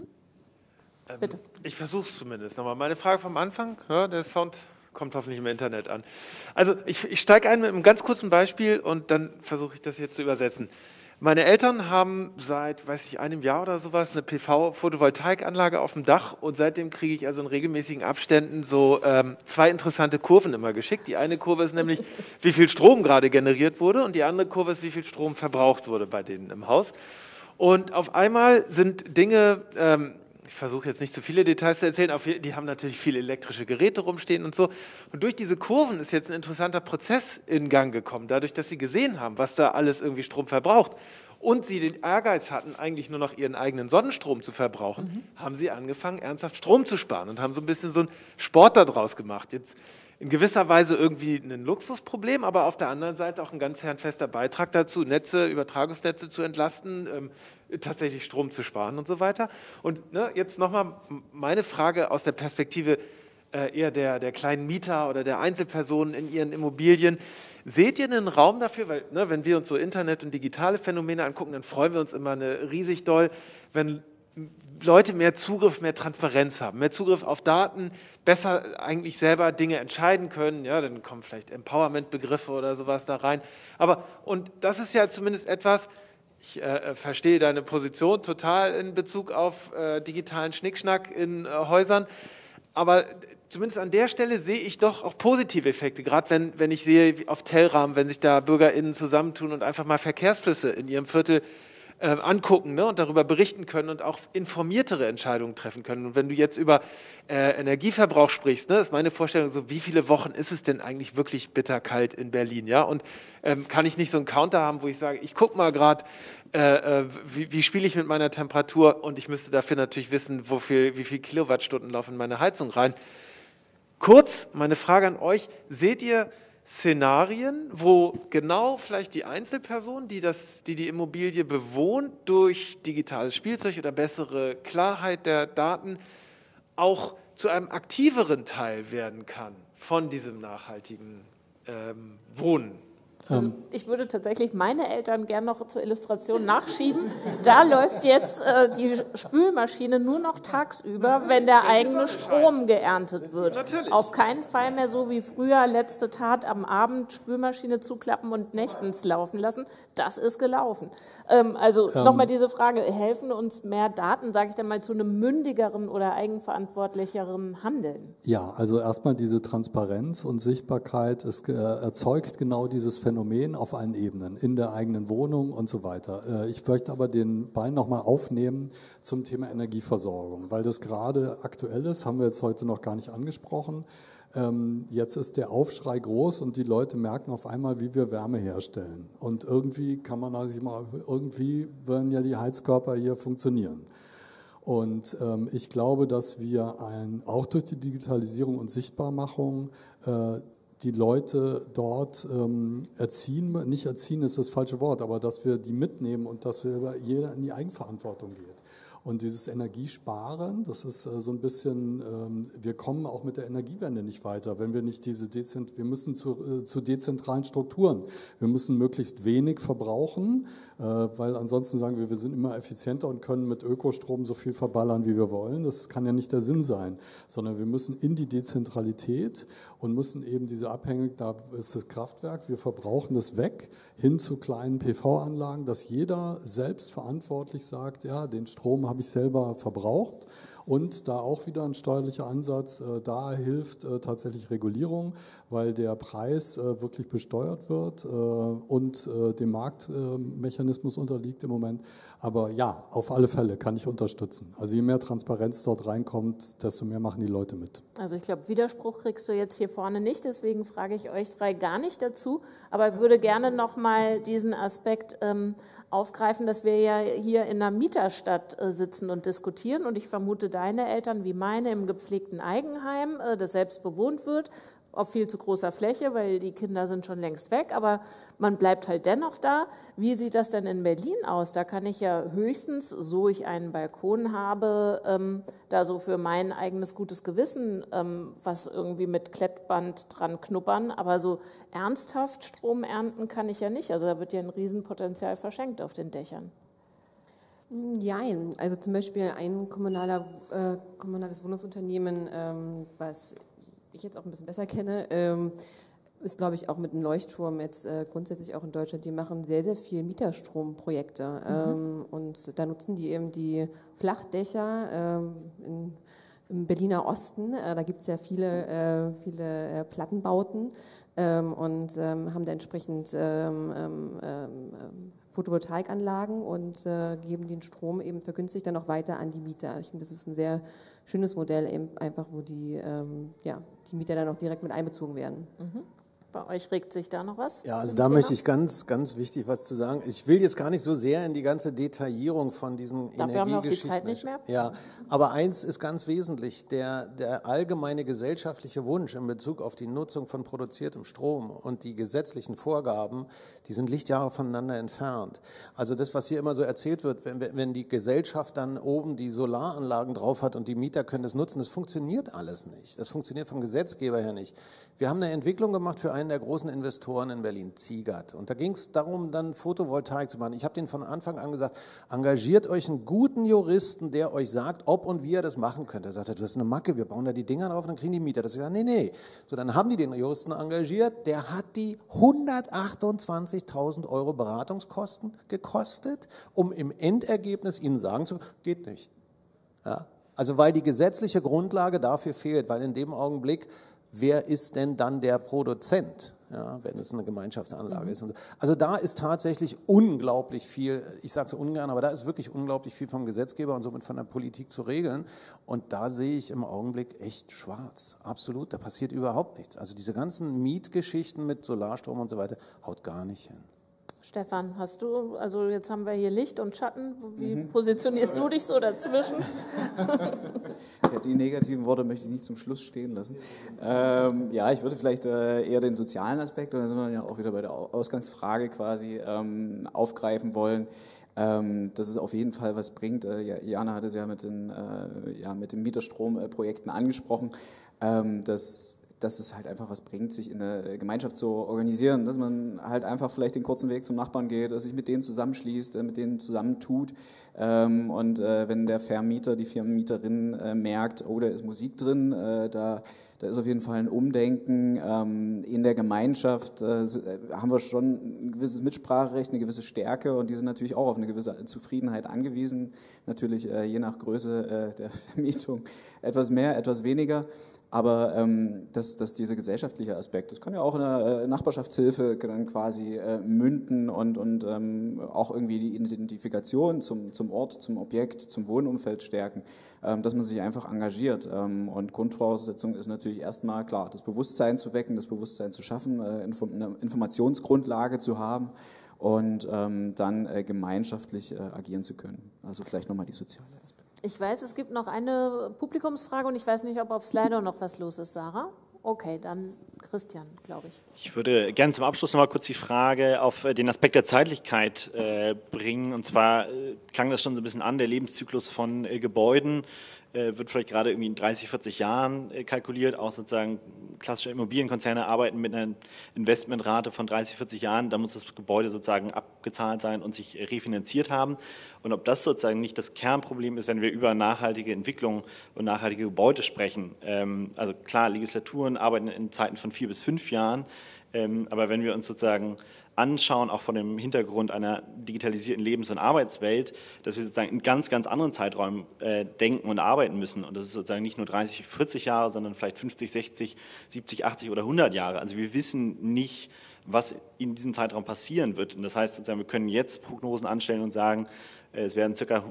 Speaker 2: Bitte.
Speaker 1: Ich versuche es zumindest nochmal. Meine Frage vom Anfang, ja, der Sound kommt hoffentlich im Internet an. Also ich steige ein mit einem ganz kurzen Beispiel und dann versuche ich das jetzt zu übersetzen. Meine Eltern haben seit, einem Jahr oder sowas eine PV-Photovoltaikanlage auf dem Dach und seitdem kriege ich also in regelmäßigen Abständen so 2 interessante Kurven immer geschickt. Die eine Kurve ist nämlich, wie viel Strom gerade generiert wurde und die andere Kurve ist, wie viel Strom verbraucht wurde bei denen im Haus. Und auf einmal sind Dinge, ich versuche jetzt nicht zu viele Details zu erzählen, aber die haben natürlich viele elektrische Geräte rumstehen und so. Und durch diese Kurven ist jetzt ein interessanter Prozess in Gang gekommen, dadurch, dass sie gesehen haben, was da alles irgendwie Strom verbraucht und sie den Ehrgeiz hatten, eigentlich nur noch ihren eigenen Sonnenstrom zu verbrauchen, haben sie angefangen, ernsthaft Strom zu sparen und haben so ein bisschen so einen Sport daraus gemacht. Jetzt in gewisser Weise irgendwie ein Luxusproblem, aber auf der anderen Seite auch ein ganz handfester Beitrag dazu, Übertragungsnetze zu entlasten, tatsächlich Strom zu sparen und so weiter. Und jetzt nochmal meine Frage aus der Perspektive eher der kleinen Mieter oder der Einzelpersonen in ihren Immobilien. Seht ihr einen Raum dafür, weil wenn wir uns so Internet- und digitale Phänomene angucken, dann freuen wir uns immer riesig doll, wenn Leute mehr Zugriff, mehr Transparenz haben, mehr Zugriff auf Daten, besser eigentlich selber Dinge entscheiden können. Ja, dann kommen vielleicht Empowerment-Begriffe oder sowas da rein. Und das ist ja zumindest etwas, ich verstehe deine Position total in Bezug auf digitalen Schnickschnack in Häusern, aber zumindest an der Stelle sehe ich doch auch positive Effekte, gerade wenn ich sehe auf Tellrahmen, wenn sich da BürgerInnen zusammentun und einfach mal Verkehrsflüsse in ihrem Viertel angucken, ne, und darüber berichten können und auch informiertere Entscheidungen treffen können. Und wenn du jetzt über Energieverbrauch sprichst, ne, ist meine Vorstellung so, wie viele Wochen ist es denn eigentlich wirklich bitterkalt in Berlin? Ja? Und kann ich nicht so einen Counter haben, wo ich sage, ich gucke mal gerade, wie spiele ich mit meiner Temperatur und ich müsste dafür natürlich wissen, wie viel Kilowattstunden laufen in meine Heizung rein. Kurz, meine Frage an euch, seht ihr Szenarien, wo genau vielleicht die Einzelperson, die die Immobilie bewohnt, durch digitales Spielzeug oder bessere Klarheit der Daten auch zu einem aktiveren Teil werden kann von diesem nachhaltigen Wohnen?
Speaker 2: Also ich würde tatsächlich meine Eltern gern noch zur Illustration nachschieben. Da läuft jetzt die Spülmaschine nur noch tagsüber, wenn der eigene Strom geerntet wird. Natürlich. Auf keinen Fall mehr so wie früher, letzte Tat am Abend, Spülmaschine zuklappen und nächtens laufen lassen. Das ist gelaufen. Nochmal diese Frage, helfen uns mehr Daten, sage ich dann mal, zu einem mündigeren oder eigenverantwortlicheren Handeln?
Speaker 6: Ja, also erstmal diese Transparenz und Sichtbarkeit erzeugt genau dieses Phänomen auf allen Ebenen, in der eigenen Wohnung und so weiter. Ich möchte aber den Ball nochmal aufnehmen zum Thema Energieversorgung, weil das gerade aktuell ist, haben wir jetzt heute noch gar nicht angesprochen. Jetzt ist der Aufschrei groß und die Leute merken auf einmal, wie wir Wärme herstellen. Und irgendwie irgendwie werden ja die Heizkörper hier funktionieren. Und ich glaube, dass wir auch durch die Digitalisierung und Sichtbarmachung die Leute dort nicht erziehen ist das falsche Wort, aber dass wir die mitnehmen und dass jeder in die Eigenverantwortung geht. Und dieses Energiesparen, das ist so ein bisschen, wir kommen auch mit der Energiewende nicht weiter, wenn wir nicht wir müssen zu dezentralen Strukturen. Wir müssen möglichst wenig verbrauchen, weil ansonsten sagen wir sind immer effizienter und können mit Ökostrom so viel verballern, wie wir wollen. Das kann ja nicht der Sinn sein, sondern wir müssen in die Dezentralität und müssen eben da ist das Kraftwerk, wir verbrauchen das weg, hin zu kleinen PV-Anlagen, dass jeder selbst verantwortlich sagt, ja, den Strom habe ich selber verbraucht. Und da auch wieder ein steuerlicher Ansatz, da hilft tatsächlich Regulierung, weil der Preis wirklich besteuert wird und dem Marktmechanismus unterliegt im Moment. Aber ja, auf alle Fälle kann ich unterstützen. Also je mehr Transparenz dort reinkommt, desto mehr machen die Leute mit.
Speaker 2: Also ich glaube, Widerspruch kriegst du jetzt hier vorne nicht, deswegen frage ich euch drei gar nicht dazu, aber würde gerne nochmal diesen Aspekt aufgreifen, dass wir ja hier in einer Mieterstadt sitzen und diskutieren und ich vermute, deine Eltern wie meine im gepflegten Eigenheim, das selbst bewohnt wird, auf viel zu großer Fläche, weil die Kinder sind schon längst weg, aber man bleibt halt dennoch da. Wie sieht das denn in Berlin aus? Da kann ich ja höchstens, so ich einen Balkon habe, da so für mein eigenes gutes Gewissen was irgendwie mit Klettband dran knuppern, aber so ernsthaft Strom ernten kann ich ja nicht. Also da wird ja ein Riesenpotenzial verschenkt auf den Dächern.
Speaker 4: Nein, also zum Beispiel ein kommunales Wohnungsunternehmen, was ich jetzt auch ein bisschen besser kenne, ist, glaube ich, auch mit einem Leuchtturm jetzt grundsätzlich auch in Deutschland. Die machen sehr, sehr viel Mieterstromprojekte und da nutzen die eben die Flachdächer im Berliner Osten. Da gibt es ja viele Plattenbauten und haben da entsprechend Photovoltaikanlagen und geben den Strom eben vergünstigt dann auch weiter an die Mieter. Ich finde, das ist ein sehr schönes Modell, eben einfach, wo die Mieter dann auch direkt mit einbezogen werden.
Speaker 2: Mhm. Bei euch regt sich da noch was?
Speaker 3: Ja, also da möchte ich ganz, ganz wichtig was zu sagen. Ich will jetzt gar nicht so sehr in die ganze Detaillierung von diesen Energiegeschichten.
Speaker 2: Dafür haben wir auch die Zeit nicht mehr.
Speaker 3: Ja, aber eins ist ganz wesentlich, der allgemeine gesellschaftliche Wunsch in Bezug auf die Nutzung von produziertem Strom und die gesetzlichen Vorgaben, die sind Lichtjahre voneinander entfernt. Also das, was hier immer so erzählt wird, wenn die Gesellschaft dann oben die Solaranlagen drauf hat und die Mieter können das nutzen, das funktioniert alles nicht. Das funktioniert vom Gesetzgeber her nicht. Wir haben eine Entwicklung gemacht für einen der großen Investoren in Berlin, Ziegert. Und da ging es darum, dann Photovoltaik zu machen. Ich habe denen von Anfang an gesagt, engagiert euch einen guten Juristen, der euch sagt, ob und wie ihr das machen könnt. Er sagte, du hast eine Macke, wir bauen da die Dinger drauf und dann kriegen die Mieter. Das gesagt, nee. So, dann haben die den Juristen engagiert, der hat die 128.000 € Beratungskosten gekostet, um im Endergebnis ihnen sagen zu können, geht nicht. Ja? Also weil die gesetzliche Grundlage dafür fehlt, weil in dem Augenblick wer ist denn dann der Produzent, ja, wenn es eine Gemeinschaftsanlage ist? Und so. Also da ist tatsächlich unglaublich viel, ich sage es ungern, aber da ist wirklich unglaublich viel vom Gesetzgeber und somit von der Politik zu regeln. Und da sehe ich im Augenblick echt schwarz, absolut, da passiert überhaupt nichts. Also diese ganzen Mietgeschichten mit Solarstrom und so weiter, haut gar nicht hin.
Speaker 2: Stefan, hast du, also jetzt haben wir hier Licht und Schatten, wie positionierst du dich so dazwischen?
Speaker 5: Ja, die negativen Worte möchte ich nicht zum Schluss stehen lassen. Ja, ich würde vielleicht eher den sozialen Aspekt, und da sind wir ja auch wieder bei der Ausgangsfrage quasi, aufgreifen wollen, dass es auf jeden Fall was bringt. Jana hatte es ja mit den Mieterstromprojekten angesprochen, dass dass es halt einfach was bringt, sich in der Gemeinschaft zu organisieren, dass man halt einfach vielleicht den kurzen Weg zum Nachbarn geht, dass sich mit denen zusammenschließt, mit denen zusammentut und wenn der Vermieter, die Vermieterin merkt, oh, da ist Musik drin, da ist auf jeden Fall ein Umdenken. In der Gemeinschaft haben wir schon ein gewisses Mitspracherecht, eine gewisse Stärke und die sind natürlich auch auf eine gewisse Zufriedenheit angewiesen, natürlich je nach Größe der Vermietung etwas mehr, etwas weniger. Aber dass dieser gesellschaftliche Aspekt, das kann ja auch in der Nachbarschaftshilfe dann quasi münden und auch irgendwie die Identifikation zum Ort, zum Objekt, zum Wohnumfeld stärken, dass man sich einfach engagiert. Und Grundvoraussetzung ist natürlich erstmal klar, das Bewusstsein zu wecken, das Bewusstsein zu schaffen, eine Informationsgrundlage zu haben und dann gemeinschaftlich agieren zu können. Also vielleicht nochmal die soziale Aspekte.
Speaker 2: Ich weiß, es gibt noch eine Publikumsfrage und ich weiß nicht, ob auf Slido noch was los ist, Sarah. Okay, dann Christian, glaube ich.
Speaker 8: Ich würde gerne zum Abschluss noch mal kurz die Frage auf den Aspekt der Zeitlichkeit bringen. Und zwar klang das schon so ein bisschen an, der Lebenszyklus von Gebäuden wird vielleicht gerade irgendwie in 30, 40 Jahren kalkuliert. Auch sozusagen klassische Immobilienkonzerne arbeiten mit einer Investmentrate von 30, 40 Jahren. Da muss das Gebäude sozusagen abgezahlt sein und sich refinanziert haben. Und ob das sozusagen nicht das Kernproblem ist, wenn wir über nachhaltige Entwicklung und nachhaltige Gebäude sprechen. Also klar, Legislaturen arbeiten in Zeiten von 4 bis 5 Jahren. Aber wenn wir uns sozusagen anschauen, auch von dem Hintergrund einer digitalisierten Lebens- und Arbeitswelt, dass wir sozusagen in ganz, ganz anderen Zeiträumen denken und arbeiten müssen. Und das ist sozusagen nicht nur 30, 40 Jahre, sondern vielleicht 50, 60, 70, 80 oder 100 Jahre. Also wir wissen nicht, was in diesem Zeitraum passieren wird. Und das heißt sozusagen, wir können jetzt Prognosen anstellen und sagen, es werden ca.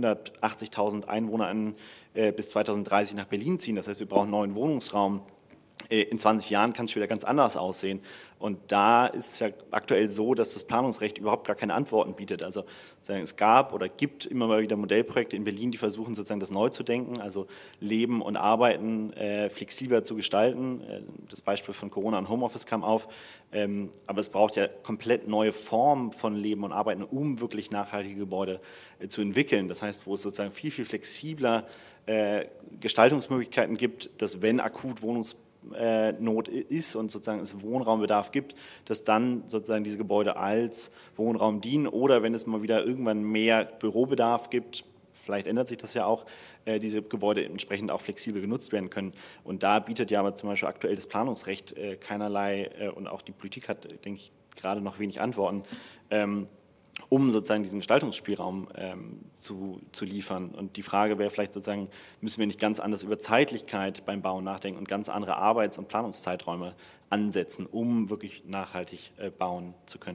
Speaker 8: 180.000 Einwohner bis 2030 nach Berlin ziehen. Das heißt, wir brauchen neuen Wohnungsraum. In 20 Jahren kann es wieder ganz anders aussehen. Und da ist es ja aktuell so, dass das Planungsrecht überhaupt gar keine Antworten bietet. Also es gab oder gibt immer mal wieder Modellprojekte in Berlin, die versuchen sozusagen das neu zu denken, also Leben und Arbeiten flexibler zu gestalten. Das Beispiel von Corona und Homeoffice kam auf. Aber es braucht ja komplett neue Formen von Leben und Arbeiten, um wirklich nachhaltige Gebäude zu entwickeln. Das heißt, wo es sozusagen viel, viel flexibler Gestaltungsmöglichkeiten gibt, dass wenn akut Wohnungsnot ist und sozusagen es Wohnraumbedarf gibt, dass dann sozusagen diese Gebäude als Wohnraum dienen oder wenn es mal wieder irgendwann mehr Bürobedarf gibt, vielleicht ändert sich das ja auch, diese Gebäude entsprechend auch flexibel genutzt werden können. Und da bietet ja aber zum Beispiel aktuell das Planungsrecht keinerlei und auch die Politik hat, denke ich, gerade noch wenig Antworten, um sozusagen diesen Gestaltungsspielraum zu liefern. Und die Frage wäre vielleicht sozusagen, müssen wir nicht ganz anders über Zeitlichkeit beim Bauen nachdenken und ganz andere Arbeits- und Planungszeiträume ansetzen, um wirklich nachhaltig bauen zu können?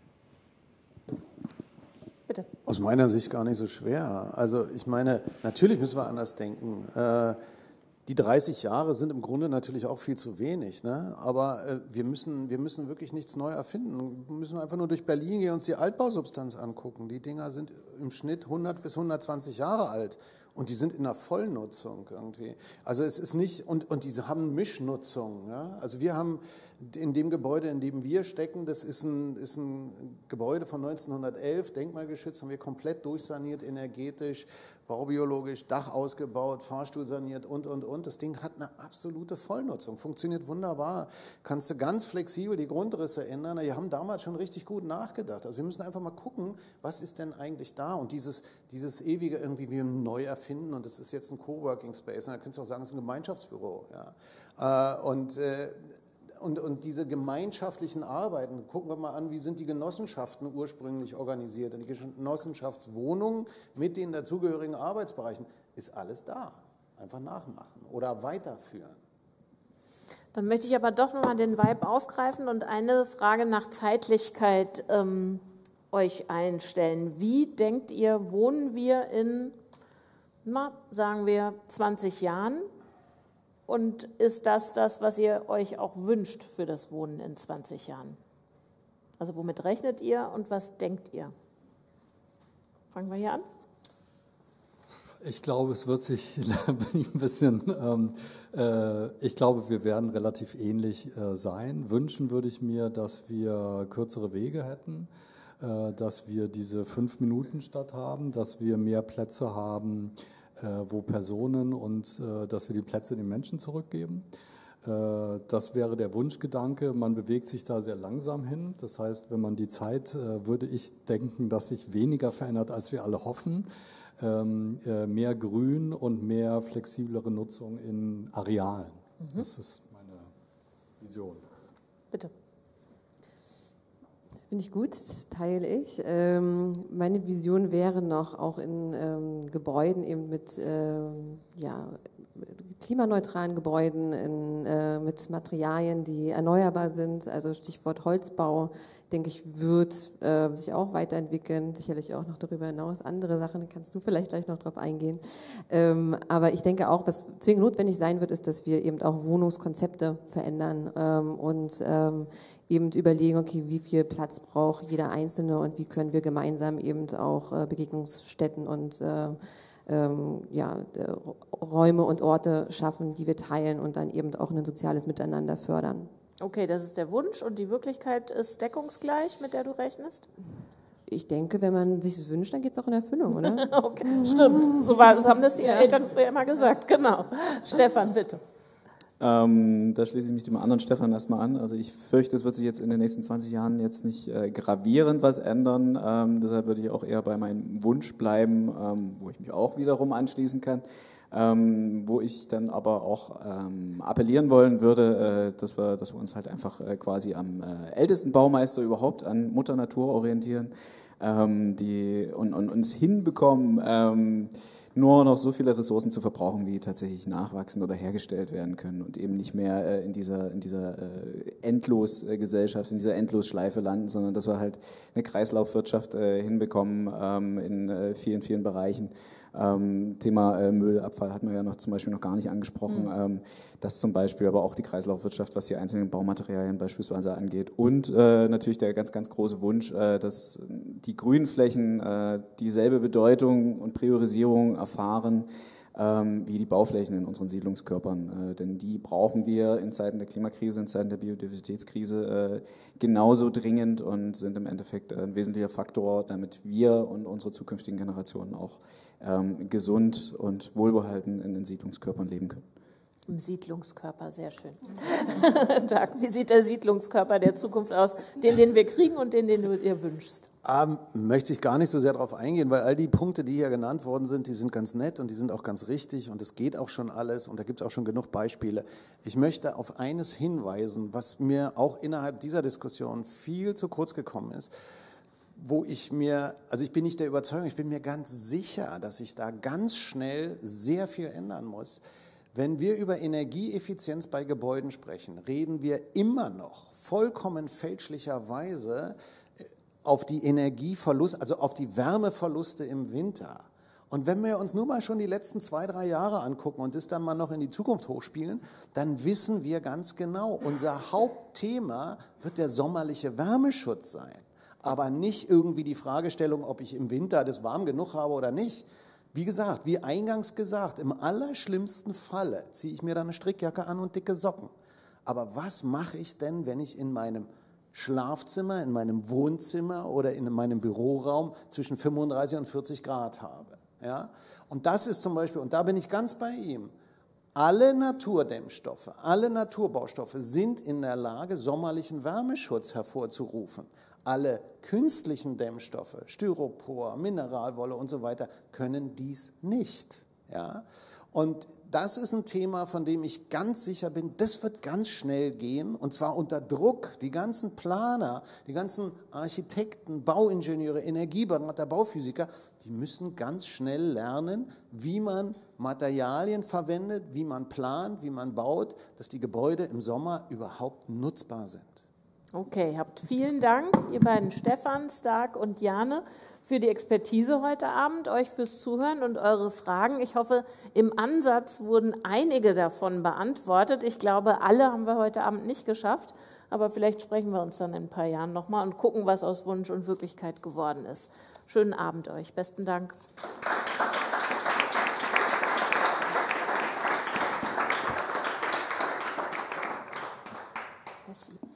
Speaker 2: Bitte.
Speaker 3: Aus meiner Sicht gar nicht so schwer. Also ich meine, natürlich müssen wir anders denken. Die 30 Jahre sind im Grunde natürlich auch viel zu wenig, ne? Aber wir müssen wirklich nichts neu erfinden. Wir müssen einfach nur durch Berlin gehen und uns die Altbausubstanz angucken. Die Dinger sind im Schnitt 100 bis 120 Jahre alt und die sind in der Vollnutzung irgendwie. Also es ist nicht, und diese haben Mischnutzung. Ja? Also wir haben in dem Gebäude, in dem wir stecken, das ist ein Gebäude von 1911, denkmalgeschützt, haben wir komplett durchsaniert, energetisch, baubiologisch, Dach ausgebaut, Fahrstuhl saniert und. Das Ding hat eine absolute Vollnutzung, funktioniert wunderbar. Kannst du ganz flexibel die Grundrisse ändern. Wir haben damals schon richtig gut nachgedacht. Also wir müssen einfach mal gucken, was ist denn eigentlich da? Und dieses ewige irgendwie wie neu erfinden und das ist jetzt ein Coworking Space. Und da könntest du auch sagen, es ist ein Gemeinschaftsbüro. Ja. Und diese gemeinschaftlichen Arbeiten, gucken wir mal an, wie sind die Genossenschaften ursprünglich organisiert. Und die Genossenschaftswohnungen mit den dazugehörigen Arbeitsbereichen, ist alles da. Einfach nachmachen oder weiterführen.
Speaker 2: Dann möchte ich aber doch nochmal den Vibe aufgreifen und eine Frage nach Zeitlichkeit euch einstellen. Wie denkt ihr, wohnen wir in, sagen wir, 20 Jahren? Und ist das, was ihr euch auch wünscht für das Wohnen in 20 Jahren? Also womit rechnet ihr und was denkt ihr? Fangen wir hier an.
Speaker 6: Ich glaube, es wird sich ein bisschen, ich glaube, wir werden relativ ähnlich sein. Wünschen würde ich mir, dass wir kürzere Wege hätten, dass wir diese 5-Minuten-Stadt haben, dass wir mehr Plätze haben, wo Personen und dass wir die Plätze den Menschen zurückgeben. Das wäre der Wunschgedanke. Man bewegt sich da sehr langsam hin. Das heißt, wenn man die Zeit, würde ich denken, dass sich weniger verändert, als wir alle hoffen. Mehr Grün und mehr flexiblere Nutzung in Arealen. Das ist meine Vision.
Speaker 2: Bitte.
Speaker 4: Finde ich gut, teile ich. Meine Vision wäre noch auch in Gebäuden eben mit klimaneutralen Gebäuden, mit Materialien, die erneuerbar sind, also Stichwort Holzbau, denke ich, wird sich auch weiterentwickeln, sicherlich auch noch darüber hinaus andere Sachen, da kannst du vielleicht gleich noch drauf eingehen. Aber ich denke auch, was zwingend notwendig sein wird, ist, dass wir eben auch Wohnungskonzepte verändern und eben überlegen, okay, wie viel Platz braucht jeder Einzelne und wie können wir gemeinsam eben auch Begegnungsstätten und Räume und Orte schaffen, die wir teilen und dann eben auch ein soziales Miteinander fördern.
Speaker 2: Okay, das ist der Wunsch und die Wirklichkeit ist deckungsgleich, mit der du rechnest?
Speaker 4: Ich denke, wenn man sich das wünscht, dann geht es auch in Erfüllung, oder?
Speaker 2: Okay, stimmt. So war, das haben das die Eltern früher immer gesagt. Genau. Stefan, bitte.
Speaker 5: Da schließe ich mich dem anderen Stefan erstmal an. Also ich fürchte, es wird sich jetzt in den nächsten 20 Jahren jetzt nicht gravierend was ändern. Deshalb würde ich auch eher bei meinem Wunsch bleiben, wo ich mich auch wiederum anschließen kann. Wo ich dann aber auch appellieren wollen würde, dass wir uns halt einfach quasi am ältesten Baumeister überhaupt, an Mutter Natur orientieren, und uns hinbekommen, nur noch so viele Ressourcen zu verbrauchen, wie tatsächlich nachwachsen oder hergestellt werden können und eben nicht mehr in dieser Endlosgesellschaft, in dieser Endlosschleife landen, sondern dass wir halt eine Kreislaufwirtschaft hinbekommen in vielen, vielen Bereichen. Thema Müllabfall hatten wir ja zum Beispiel noch gar nicht angesprochen. Das zum Beispiel, aber auch die Kreislaufwirtschaft, was die einzelnen Baumaterialien beispielsweise angeht. Und natürlich der ganz, ganz große Wunsch, dass die Grünflächen dieselbe Bedeutung und Priorisierung erfahren wie die Bauflächen in unseren Siedlungskörpern. Denn die brauchen wir in Zeiten der Klimakrise, in Zeiten der Biodiversitätskrise genauso dringend und sind im Endeffekt ein wesentlicher Faktor, damit wir und unsere zukünftigen Generationen auch gesund und wohlbehalten in den Siedlungskörpern leben können.
Speaker 2: Im Siedlungskörper, sehr schön. Dag, wie sieht der Siedlungskörper der Zukunft aus, den wir kriegen und den du dir wünschst?
Speaker 3: Möchte ich gar nicht so sehr darauf eingehen, weil all die Punkte, die hier genannt worden sind, die sind ganz nett und die sind auch ganz richtig und es geht auch schon alles und da gibt es auch schon genug Beispiele. Ich möchte auf eines hinweisen, was mir auch innerhalb dieser Diskussion viel zu kurz gekommen ist, ich bin nicht der Überzeugung, ich bin mir ganz sicher, dass sich da ganz schnell sehr viel ändern muss. Wenn wir über Energieeffizienz bei Gebäuden sprechen, reden wir immer noch vollkommen fälschlicherweise auf die Energieverluste, also auf die Wärmeverluste im Winter. Und wenn wir uns nur mal schon die letzten 2-3 Jahre angucken und das dann mal noch in die Zukunft hochspielen, dann wissen wir ganz genau, unser Hauptthema wird der sommerliche Wärmeschutz sein. Aber nicht irgendwie die Fragestellung, ob ich im Winter das warm genug habe oder nicht. Wie gesagt, wie eingangs gesagt, im allerschlimmsten Falle ziehe ich mir dann eine Strickjacke an und dicke Socken. Aber was mache ich denn, wenn ich in meinem Schlafzimmer, in meinem Wohnzimmer oder in meinem Büroraum zwischen 35 und 40 Grad habe? Ja? Und das ist zum Beispiel, und da bin ich ganz bei ihm, alle Naturdämmstoffe, alle Naturbaustoffe sind in der Lage, sommerlichen Wärmeschutz hervorzurufen. Alle künstlichen Dämmstoffe, Styropor, Mineralwolle und so weiter, können dies nicht. Ja? Und das ist ein Thema, von dem ich ganz sicher bin, das wird ganz schnell gehen und zwar unter Druck. Die ganzen Planer, die ganzen Architekten, Bauingenieure, Energieberater, Bauphysiker, die müssen ganz schnell lernen, wie man Materialien verwendet, wie man plant, wie man baut, dass die Gebäude im Sommer überhaupt nutzbar sind.
Speaker 2: Okay, habt vielen Dank, ihr beiden Stefan, Stark und Jane, für die Expertise heute Abend, euch fürs Zuhören und eure Fragen. Ich hoffe, im Ansatz wurden einige davon beantwortet. Ich glaube, alle haben wir heute Abend nicht geschafft, aber vielleicht sprechen wir uns dann in ein paar Jahren nochmal und gucken, was aus Wunsch und Wirklichkeit geworden ist. Schönen Abend euch. Besten Dank. Merci.